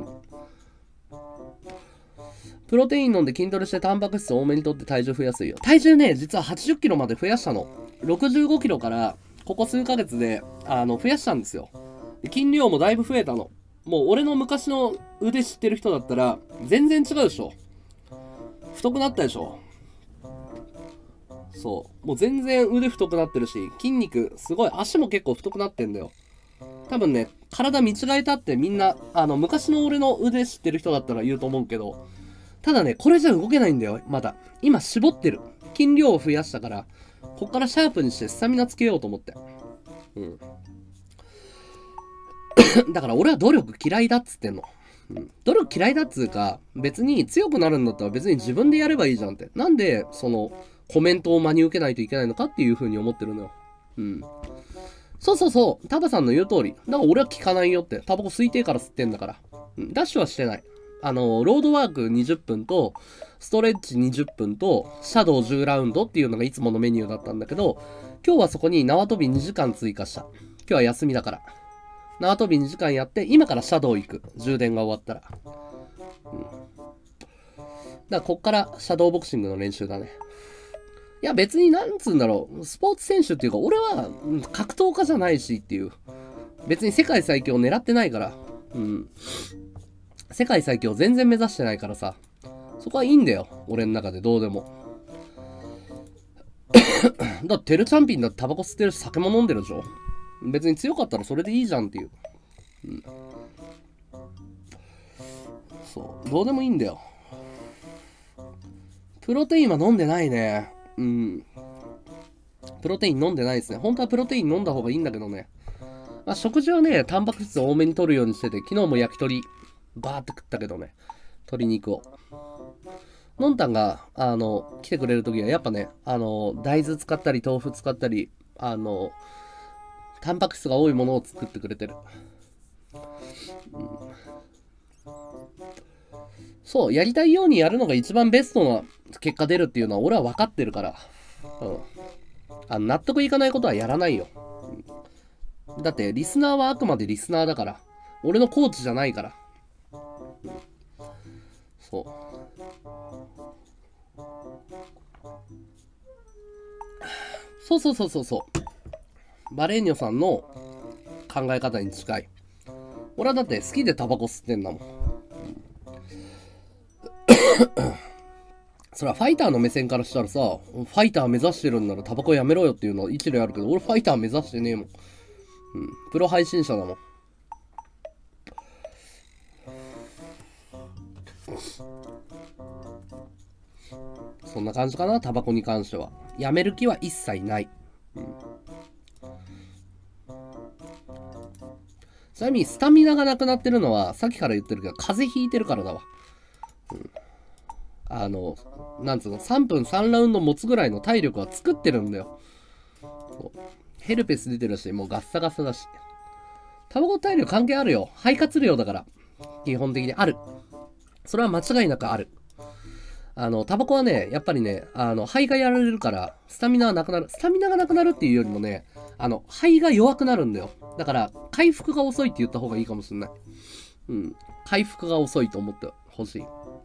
プロテイン飲んで筋トレしてタンパク質多めにとって体重増やすよ。体重ね、実ははちじゅっキロまで増やしたの。ろくじゅうごキロからここ数ヶ月であの増やしたんですよ。筋量もだいぶ増えたの。もう俺の昔の腕知ってる人だったら全然違うでしょ。太くなったでしょ。そう。もう全然腕太くなってるし、筋肉すごい、足も結構太くなってんだよ。多分ね、体見違えたってみんな、あの、昔の俺の腕知ってる人だったら言うと思うけど、ただね、これじゃ動けないんだよ、まだ。今絞ってる。筋量を増やしたから、こっからシャープにしてスタミナつけようと思って。うん。だから俺は努力嫌いだっつってんの。うん。努力嫌いだっつうか、別に強くなるんだったら別に自分でやればいいじゃんって。なんで、その、コメントを真に受けないといけないのかっていう風に思ってるのよ。うん。そうそうそう。タバさんの言う通り。だから俺は聞かないよって。タバコ吸いてえから吸ってんだから。うん。ダッシュはしてない。あの、ロードワークにじゅっぷんと、ストレッチにじゅっぷんと、シャドウじゅうラウンドっていうのがいつものメニューだったんだけど、今日はそこに縄跳びにじかん追加した。今日は休みだから。縄跳びにじかんやって、今からシャドウ行く。充電が終わったら。うん。だからこっからシャドウボクシングの練習だね。いや別になんつうんだろう。スポーツ選手っていうか、俺は格闘家じゃないしっていう。別に世界最強を狙ってないから。うん。世界最強全然目指してないからさ。そこはいいんだよ。俺の中でどうでも。だってテルチャンピンだってタバコ吸ってるし酒も飲んでるでしょ。別に強かったらそれでいいじゃんっていう。うん。そう。どうでもいいんだよ。プロテインは飲んでないね。うん。プロテイン飲んでないですね。本当はプロテイン飲んだ方がいいんだけどね。まあ、食事はね、タンパク質多めに摂るようにしてて、昨日も焼き鳥、バーって食ったけどね。 鶏肉を。のんたんが、あの、来てくれるときは、やっぱね、あの、大豆使ったり、豆腐使ったり、あの、タンパク質が多いものを作ってくれてる。うん、そう、やりたいようにやるのが一番ベストな結果出るっていうのは俺は分かってるから。うん。あの納得いかないことはやらないよ。うん、だって、リスナーはあくまでリスナーだから。俺のコーチじゃないから。うん、そう。そうそうそうそうそう。バレーニョさんの考え方に近い。俺はだって好きでタバコ吸ってんだもん。それはファイターの目線からしたらさ、ファイター目指してるんならタバコやめろよっていうのは一理あるけど、俺ファイター目指してねえもん。うん。プロ配信者だもん。そんな感じかな、タバコに関しては。やめる気は一切ない。うん、ちなみにスタミナがなくなってるのは、さっきから言ってるけど、風邪ひいてるからだわ。うん、あの、なんつうの、さんぷんさんラウンド持つぐらいの体力は作ってるんだよ。ヘルペス出てるし、もうガッサガサだし。タバコ体力関係あるよ。肺活量だから。基本的にある。それは間違いなくある。あの、タバコはね、やっぱりね、あの、肺がやられるから、スタミナはなくなる。スタミナがなくなるっていうよりもね、あの、肺が弱くなるんだよ。だから、回復が遅いって言った方がいいかもしれない。うん。回復が遅いと思ってほしい。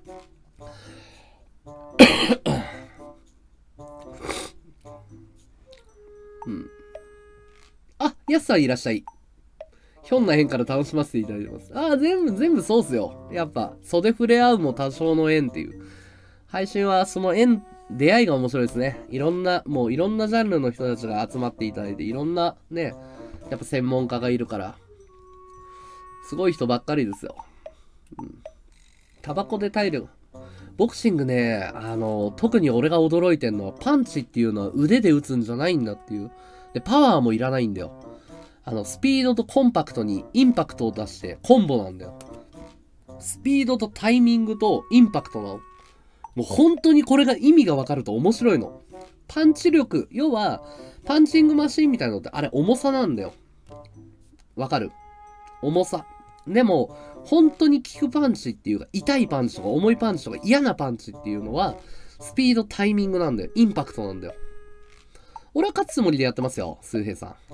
うん。あ、ヤスさんいらっしゃい。ひょんな変から楽しませていただいてます。ああ、全部、全部そうっすよ。やっぱ、袖触れ合うも多少の縁っていう。配信はその縁、出会いが面白いですね。いろんな、もういろんなジャンルの人たちが集まっていただいて、いろんなね、やっぱ専門家がいるから、すごい人ばっかりですよ。うん。タバコで体力。ボクシングね、あの、特に俺が驚いてんのは、パンチっていうのは腕で打つんじゃないんだっていう。で、パワーもいらないんだよ。あの、スピードとコンパクトにインパクトを出してコンボなんだよ。スピードとタイミングとインパクトなの。もう本当にこれが意味がわかると面白いの。パンチ力、要は、パンチングマシンみたいなのってあれ重さなんだよ。わかる？重さ。でも、本当に効くパンチっていうか、痛いパンチとか重いパンチとか嫌なパンチっていうのは、スピード、タイミングなんだよ。インパクトなんだよ。俺は勝つつもりでやってますよ、スーヘイさん。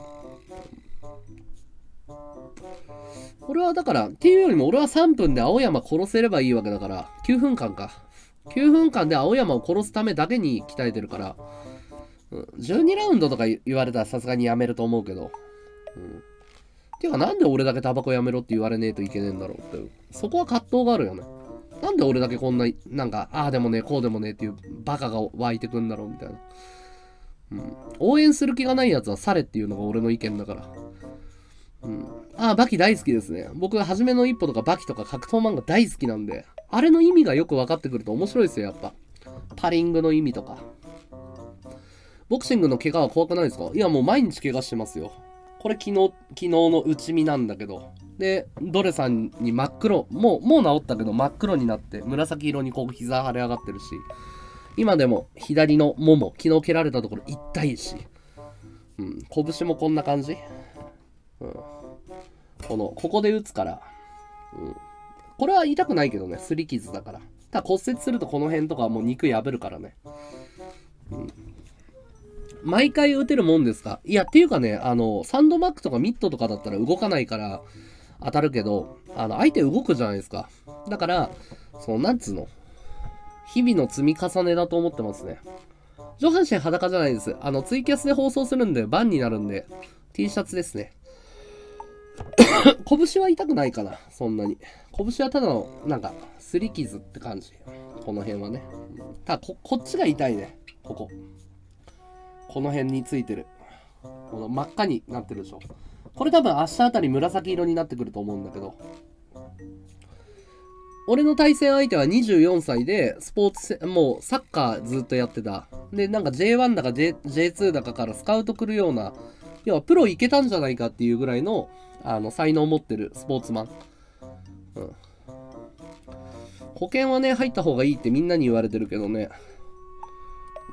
俺はだから、っていうよりも俺はさんぷんで青山殺せればいいわけだから、きゅうふんかんか。きゅうふんかんで青山を殺すためだけに鍛えてるから、うん、じゅうにラウンドとか言われたらさすがにやめると思うけど。うん。ていうかなんで俺だけタバコやめろって言われねえといけねえんだろうっていう。そこは葛藤があるよね。なんで俺だけこんな、なんか、ああでもねえ、こうでもねえっていうバカが湧いてくんだろうみたいな。うん。応援する気がないやつは去れっていうのが俺の意見だから。うん。ああ、バキ大好きですね。僕、初めの一歩とかバキとか格闘漫画大好きなんで、あれの意味がよく分かってくると面白いですよ、やっぱ。パリングの意味とか。ボクシングの怪我は怖くないですか？いや、もう毎日怪我してますよ。これ昨日、昨日の内身なんだけど。で、ドレさんに真っ黒、もう、もう治ったけど真っ黒になって、紫色にこう膝腫れ上がってるし、今でも左のもも、昨日蹴られたところ痛いし、うん、拳もこんな感じ。うん。この、ここで打つから、うん。これは痛くないけどね、擦り傷だから。ただ骨折するとこの辺とかはもう肉破るからね。うん。毎回打てるもんですか？いや、っていうかね、あの、サンドバッグとかミットとかだったら動かないから当たるけど、あの、相手動くじゃないですか。だから、その、なんつうの、日々の積み重ねだと思ってますね。上半身裸じゃないです。あの、ツイキャスで放送するんで、バンになるんで、T シャツですね。拳は痛くないかな、そんなに。拳はただの、なんか、擦り傷って感じ。この辺はね。ただこ、こっちが痛いね。ここ。この辺についてる。この真っ赤になってるでしょ。これ多分明日あたり紫色になってくると思うんだけど。俺の対戦相手はにじゅうよんさいで、スポーツせ、もうサッカーずっとやってた。で、なんか ジェイワン だか J、ジェイツー だかからスカウト来るような、要はプロいけたんじゃないかっていうぐらいの、あの、才能を持ってるスポーツマン。うん。 保険はね、入った方がいいってみんなに言われてるけどね。うん。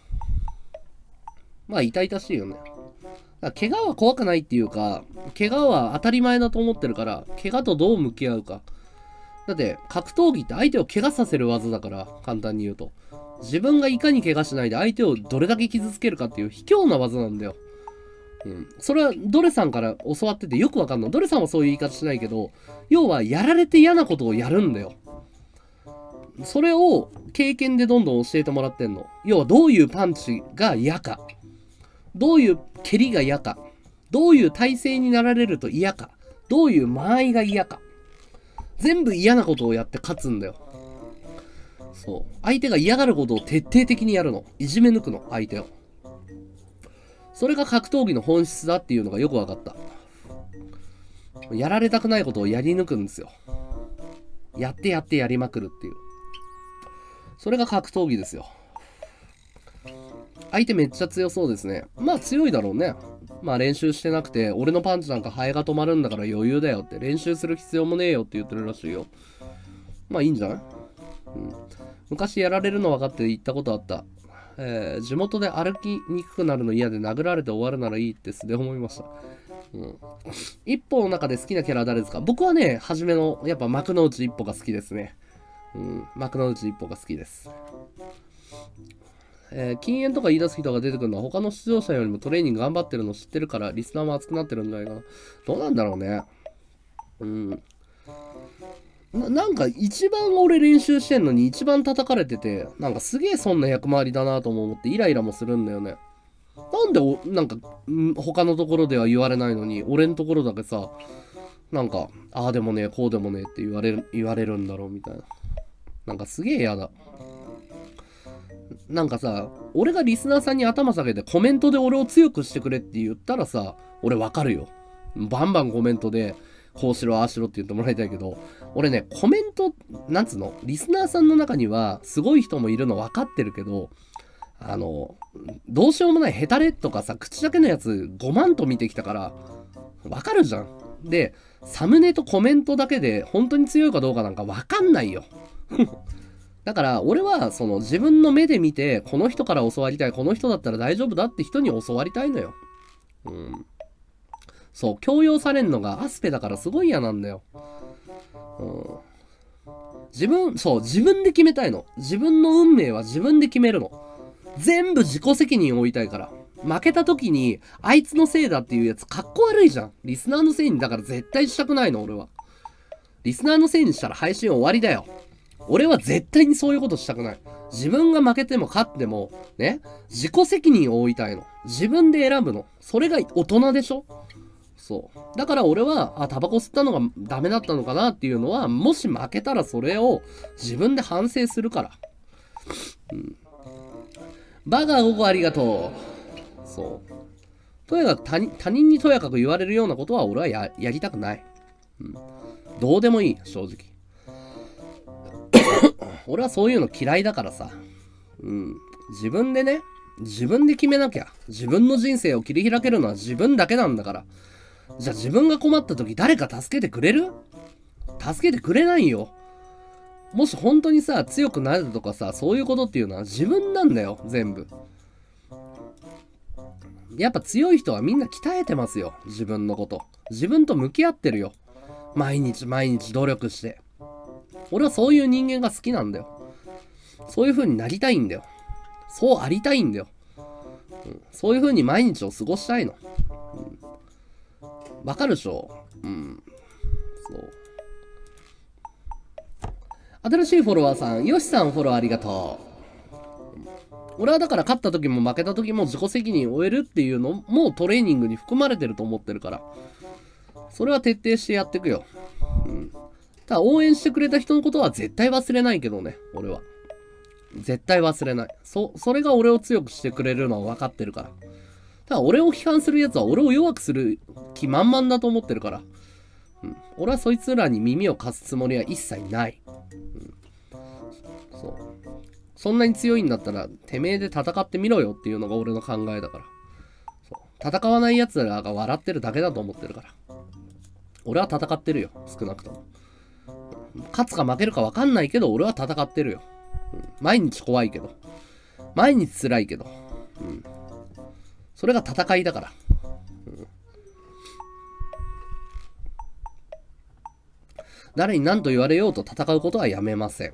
まあ、痛々しいよね。だから怪我は怖くないっていうか、怪我は当たり前だと思ってるから、怪我とどう向き合うか。だって、格闘技って相手を怪我させる技だから、簡単に言うと。自分がいかに怪我しないで相手をどれだけ傷つけるかっていう卑怯な技なんだよ。うん。それはドレさんから教わっててよくわかんない。ドレさんはそういう言い方しないけど、要はやられて嫌なことをやるんだよ。それを経験でどんどん教えてもらってんの。要はどういうパンチが嫌か。どういう蹴りが嫌か。どういう体勢になられると嫌か。どういう間合いが嫌か。全部嫌なことをやって勝つんだよ。そう。相手が嫌がることを徹底的にやるの。いじめ抜くの、相手を。それが格闘技の本質だっていうのがよく分かった。やられたくないことをやり抜くんですよ。やってやってやりまくるっていう。それが格闘技ですよ。相手めっちゃ強そうですね。まあ強いだろうね。まあ練習してなくて、俺のパンチなんかハエが止まるんだから余裕だよって、練習する必要もねえよって言ってるらしいよ。まあいいんじゃない？うん、昔やられるの分かって言ったことあった。えー、地元で歩きにくくなるの嫌で殴られて終わるならいいって素で思いました。うん、一歩の中で好きなキャラは誰ですか？僕はね、初めの、やっぱ幕の内一歩が好きですね。うん、幕の内一歩が好きです。えー、禁煙とか言い出す人が出てくるのは他の出場者よりもトレーニング頑張ってるの知ってるからリスナーも熱くなってるんじゃないかな。どうなんだろうね。うん。な, なんか一番俺練習してんのに一番叩かれてて、なんかすげえそんな役回りだなとも思ってイライラもするんだよね。なんでお、なんか、ん他のところでは言われないのに、俺のところだけさ、なんか、ああでもねえ、こうでもねえって言われる、言われるんだろうみたいな。なんかすげえ嫌だ。なんかさ、俺がリスナーさんに頭下げてコメントで俺を強くしてくれって言ったらさ、俺わかるよ。バンバンコメントで、こうしろ、ああしろって言ってもらいたいけど、俺ね、コメント、なんつうの、リスナーさんの中には、すごい人もいるの分かってるけど、あの、どうしようもないヘタレとかさ、口だけのやつごまんと見てきたから、分かるじゃん。で、サムネとコメントだけで、本当に強いかどうかなんか分かんないよ。だから、俺は、その、自分の目で見て、この人から教わりたい、この人だったら大丈夫だって人に教わりたいのよ。うん。そう、強要されんのがアスペだからすごい嫌なんだよ。うん。自分、そう、自分で決めたいの。自分の運命は自分で決めるの。全部自己責任を負いたいから。負けた時に、あいつのせいだっていうやつかっこ悪いじゃん。リスナーのせいにだから絶対したくないの、俺は。リスナーのせいにしたら配信終わりだよ。俺は絶対にそういうことしたくない。自分が負けても勝っても、ね、自己責任を負いたいの。自分で選ぶの。それが大人でしょ？そう。だから俺は、あ、タバコ吸ったのがダメだったのかなっていうのは、もし負けたらそれを自分で反省するから。うん。バカごこありがとう。そう。とにかく他人、他人にとやかく言われるようなことは俺は や, やりたくない。うん。どうでもいい、正直。俺はそういうの嫌いだからさ。うん。自分でね、自分で決めなきゃ。自分の人生を切り開けるのは自分だけなんだから。じゃあ自分が困った時誰か助けてくれる？助けてくれないよ。もし本当にさ、強くなるとかさ、そういうことっていうのは自分なんだよ、全部。やっぱ強い人はみんな鍛えてますよ、自分のこと。自分と向き合ってるよ。毎日毎日努力して。俺はそういう人間が好きなんだよ。そういう風になりたいんだよ。そうありたいんだよ。うん、そういう風に毎日を過ごしたいの。わ、うん、かるでしょ？うん。そう。新しいフォロワーさん、よしさんフォローありがとう。俺はだから勝った時も負けた時も自己責任を負えるっていうのもトレーニングに含まれてると思ってるから。それは徹底してやっていくよ。うん。ただ応援してくれた人のことは絶対忘れないけどね、俺は。絶対忘れない。そ、それが俺を強くしてくれるのは分かってるから。ただ俺を批判する奴は俺を弱くする気満々だと思ってるから。うん。俺はそいつらに耳を貸すつもりは一切ない。うん。そう。そんなに強いんだったら、てめえで戦ってみろよっていうのが俺の考えだから。そう。戦わない奴らが笑ってるだけだと思ってるから。俺は戦ってるよ。少なくとも。 勝つか負けるか分かんないけど、俺は戦ってるよ。うん、毎日怖いけど。毎日辛いけど。うん、それが戦いだから。うん、誰に何と言われようと戦うことはやめません。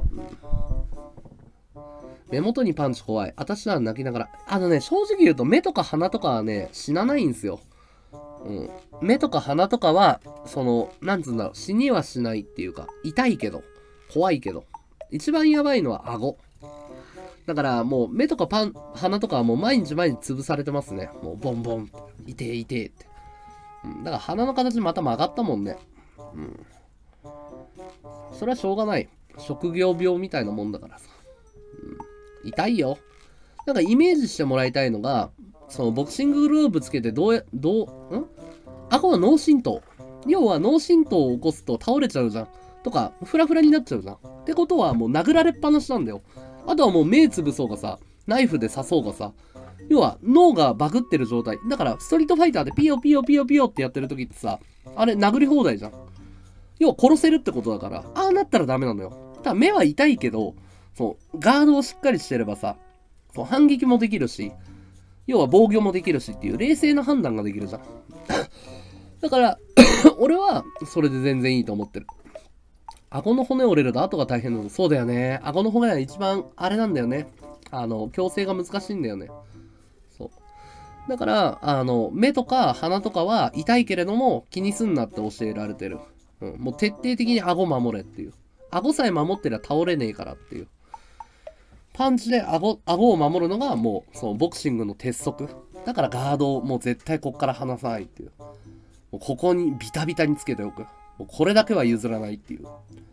うん、目元にパンチ怖い。私なら泣きながら。あのね、正直言うと目とか鼻とかはね、死なないんですよ。うん、目とか鼻とかは、その、なんつうんだろう、死にはしないっていうか、痛いけど、怖いけど、一番やばいのは顎。だからもう目とかパン、鼻とかはもう毎日毎日潰されてますね。もうボンボン、痛え痛えって。うん、だから鼻の形また曲がったもんね。うん。それはしょうがない。職業病みたいなもんだからさ。うん、痛いよ。なんかイメージしてもらいたいのが、そのボクシンググローブつけてどうや、どう、ん顎は脳震盪。要は脳震盪を起こすと倒れちゃうじゃん。とか、フラフラになっちゃうじゃん。ってことはもう殴られっぱなしなんだよ。あとはもう目つぶそうがさ、ナイフで刺そうがさ、要は脳がバグってる状態。だからストリートファイターでピヨピヨピヨピヨってやってる時ってさ、あれ殴り放題じゃん。要は殺せるってことだから、ああなったらダメなのよ。ただ目は痛いけど、そう、ガードをしっかりしてればさ、そう反撃もできるし、要は防御もできるしっていう冷静な判断ができるじゃん。だから、俺はそれで全然いいと思ってる。顎の骨折れると後が大変なの。そうだよね。顎の骨が一番あれなんだよね。あの、矯正が難しいんだよね。そう。だから、あの、目とか鼻とかは痛いけれども気にすんなって教えられてる。うん。もう徹底的に顎守れっていう。顎さえ守ってりゃ倒れねえからっていう。パンチで顎、顎を守るのがもう、そのボクシングの鉄則。だからガードをもう絶対こっから離さないっていう。もうここにビタビタにつけておく。もうこれだけは譲らないっていう。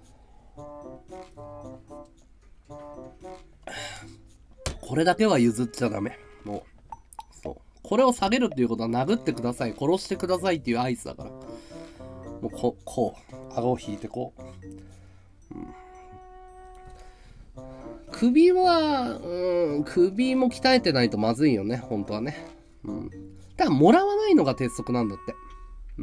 これだけは譲っちゃダメ。もう。そう。これを下げるっていうことは殴ってください。殺してくださいっていう合図だから。もうこ、こう。顎を引いてこう。うん、首は、うん、首も鍛えてないとまずいよね。本当はね。うん。だから、もらわないのが鉄則なんだって。うん。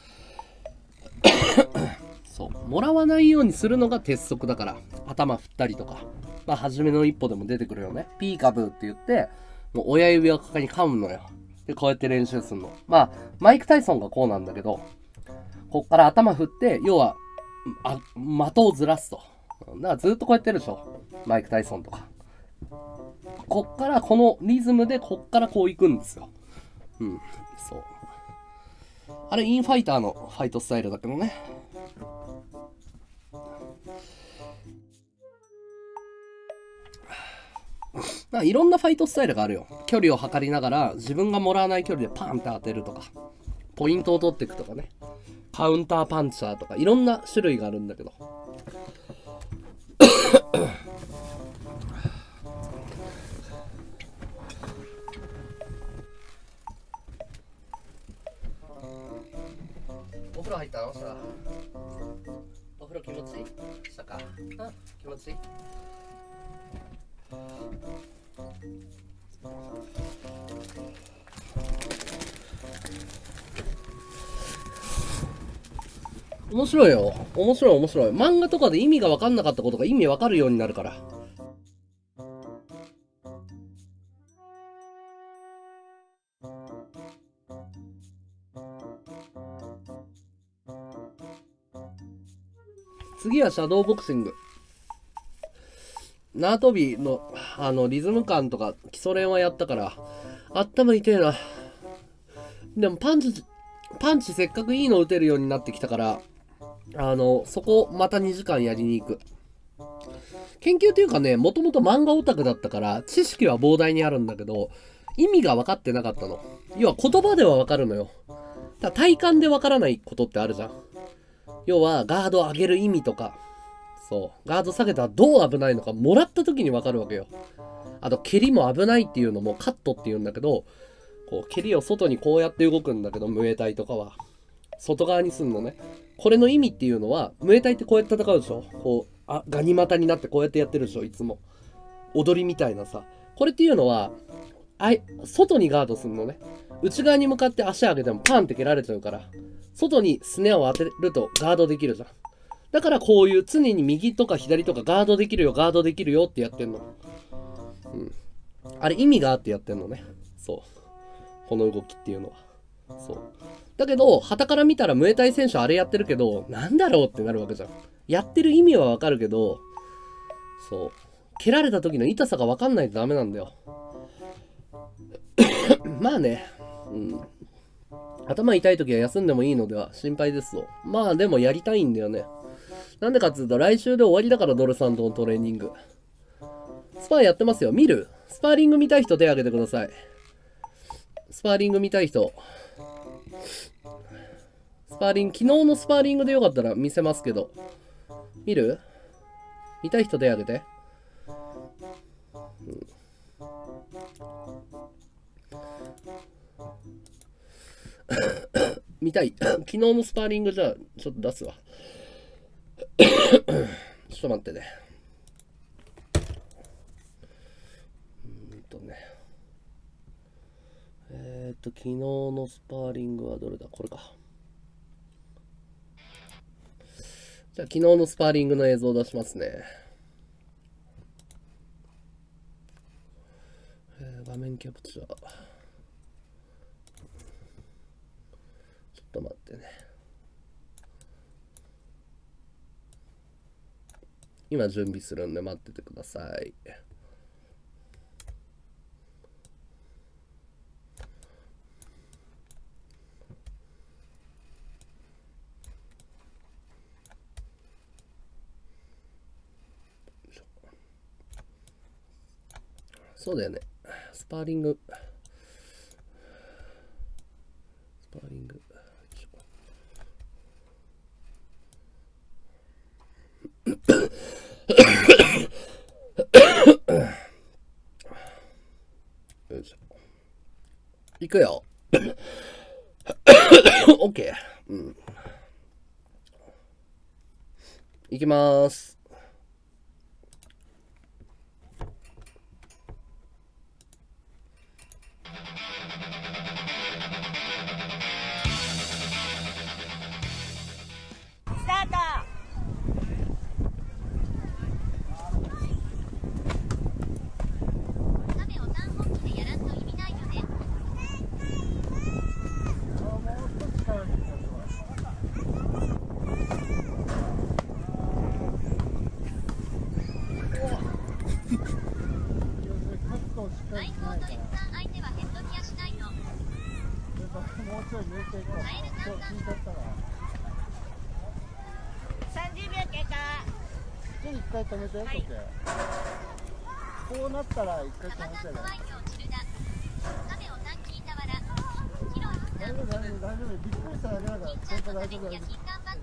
そう。もらわないようにするのが鉄則だから。頭振ったりとか。まあ、初めの一歩でも出てくるよね。ピーカブーって言って、もう親指をかかに噛むのよ。で、こうやって練習するの。まあ、マイク・タイソンがこうなんだけど、こっから頭振って、要は、あ、的をずらすと。だからずっとこうやってるでしょ。マイク・タイソンとか。こっから、このリズムで、こっからこう行くんですよ。うん、そう。あれ、インファイターのファイトスタイルだけどね。まあ、いろんなファイトスタイルがあるよ。距離を測りながら自分がもらわない距離でパンって当てるとか、ポイントを取っていくとかね、カウンターパンチャーとかいろんな種類があるんだけど。お風呂入ったの？さ、お風呂気持ちいい？したか？あ、気持ちいい？面白いよ。面白い面白い。漫画とかで意味が分かんなかったことが意味分かるようになるから。次はシャドーボクシング。縄跳びの、あの、リズム感とか基礎練はやったから、頭痛えな。でもパンチ、パンチせっかくいいの打てるようになってきたから、あの、そこまたにじかんやりに行く。研究というかね、もともと漫画オタクだったから、知識は膨大にあるんだけど、意味が分かってなかったの。要は言葉では分かるのよ。ただ体感で分からないことってあるじゃん。要はガードを上げる意味とか、そう、ガード下げたらどう危ないのかもらった時に分かるわけよ。あと蹴りも危ないっていうのもカットっていうんだけど、こう蹴りを外にこうやって動くんだけど、ムエタイとかは外側にすんのね。これの意味っていうのは、ムエタイってこうやって戦うでしょ。こうあガニ股になってこうやってやってるでしょ、いつも踊りみたいなさ。これっていうのはあい外にガードするのね。内側に向かって足上げてもパンって蹴られちゃうから、外にスネアを当てるとガードできるじゃん。 だからこういう常に右とか左とかガードできるよ、ガードできるよってやってんの。うん。あれ意味があってやってんのね。そう。この動きっていうのは。そう。だけど、傍から見たらムエタイ選手あれやってるけど、なんだろうってなるわけじゃん。やってる意味はわかるけど、そう。蹴られた時の痛さがわかんないとダメなんだよ。まあね。うん。頭痛い時は休んでもいいのでは心配ですよ。まあでもやりたいんだよね。なんでかっていうと、来週で終わりだからドルさんとのトレーニング。スパーやってますよ。見る？スパーリング見たい人手挙げてください。スパーリング見たい人。スパーリング、昨日のスパーリングでよかったら見せますけど。見る？見たい人手挙げて。うん、見たい。昨日のスパーリングじゃあちょっと出すわ。ちょっと待ってね。うんとね。えっと、昨日のスパーリングはどれだ？これか。じゃあ、昨日のスパーリングの映像を出しますね。えー、画面キャプチャー。ちょっと待ってね。今準備するんで待っててください。そうだよね。スパーリング。スパーリング。よいしょ。いくよ。オッケー。うん。いきまーす。 さんじゅうびょう経過。 ちょっと一回止めて、はい、こうなったら一回止めてね。大丈夫大丈夫大丈夫。びっくりしただけだから、本当大丈夫大丈夫。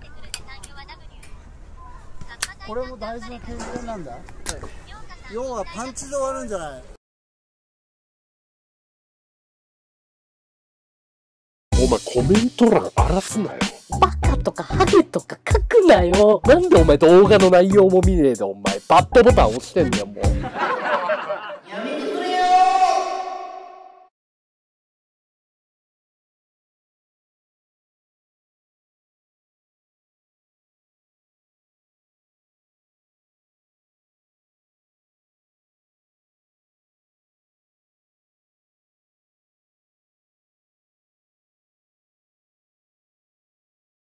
これも大事な経験なんだ。はい、要はパンチで終わるんじゃない。 お前コメント欄荒らすなよ。 バカとかハゲとか書くなよ。 なんでお前動画の内容も見ねえでお前バッドボタン押してんだよもう。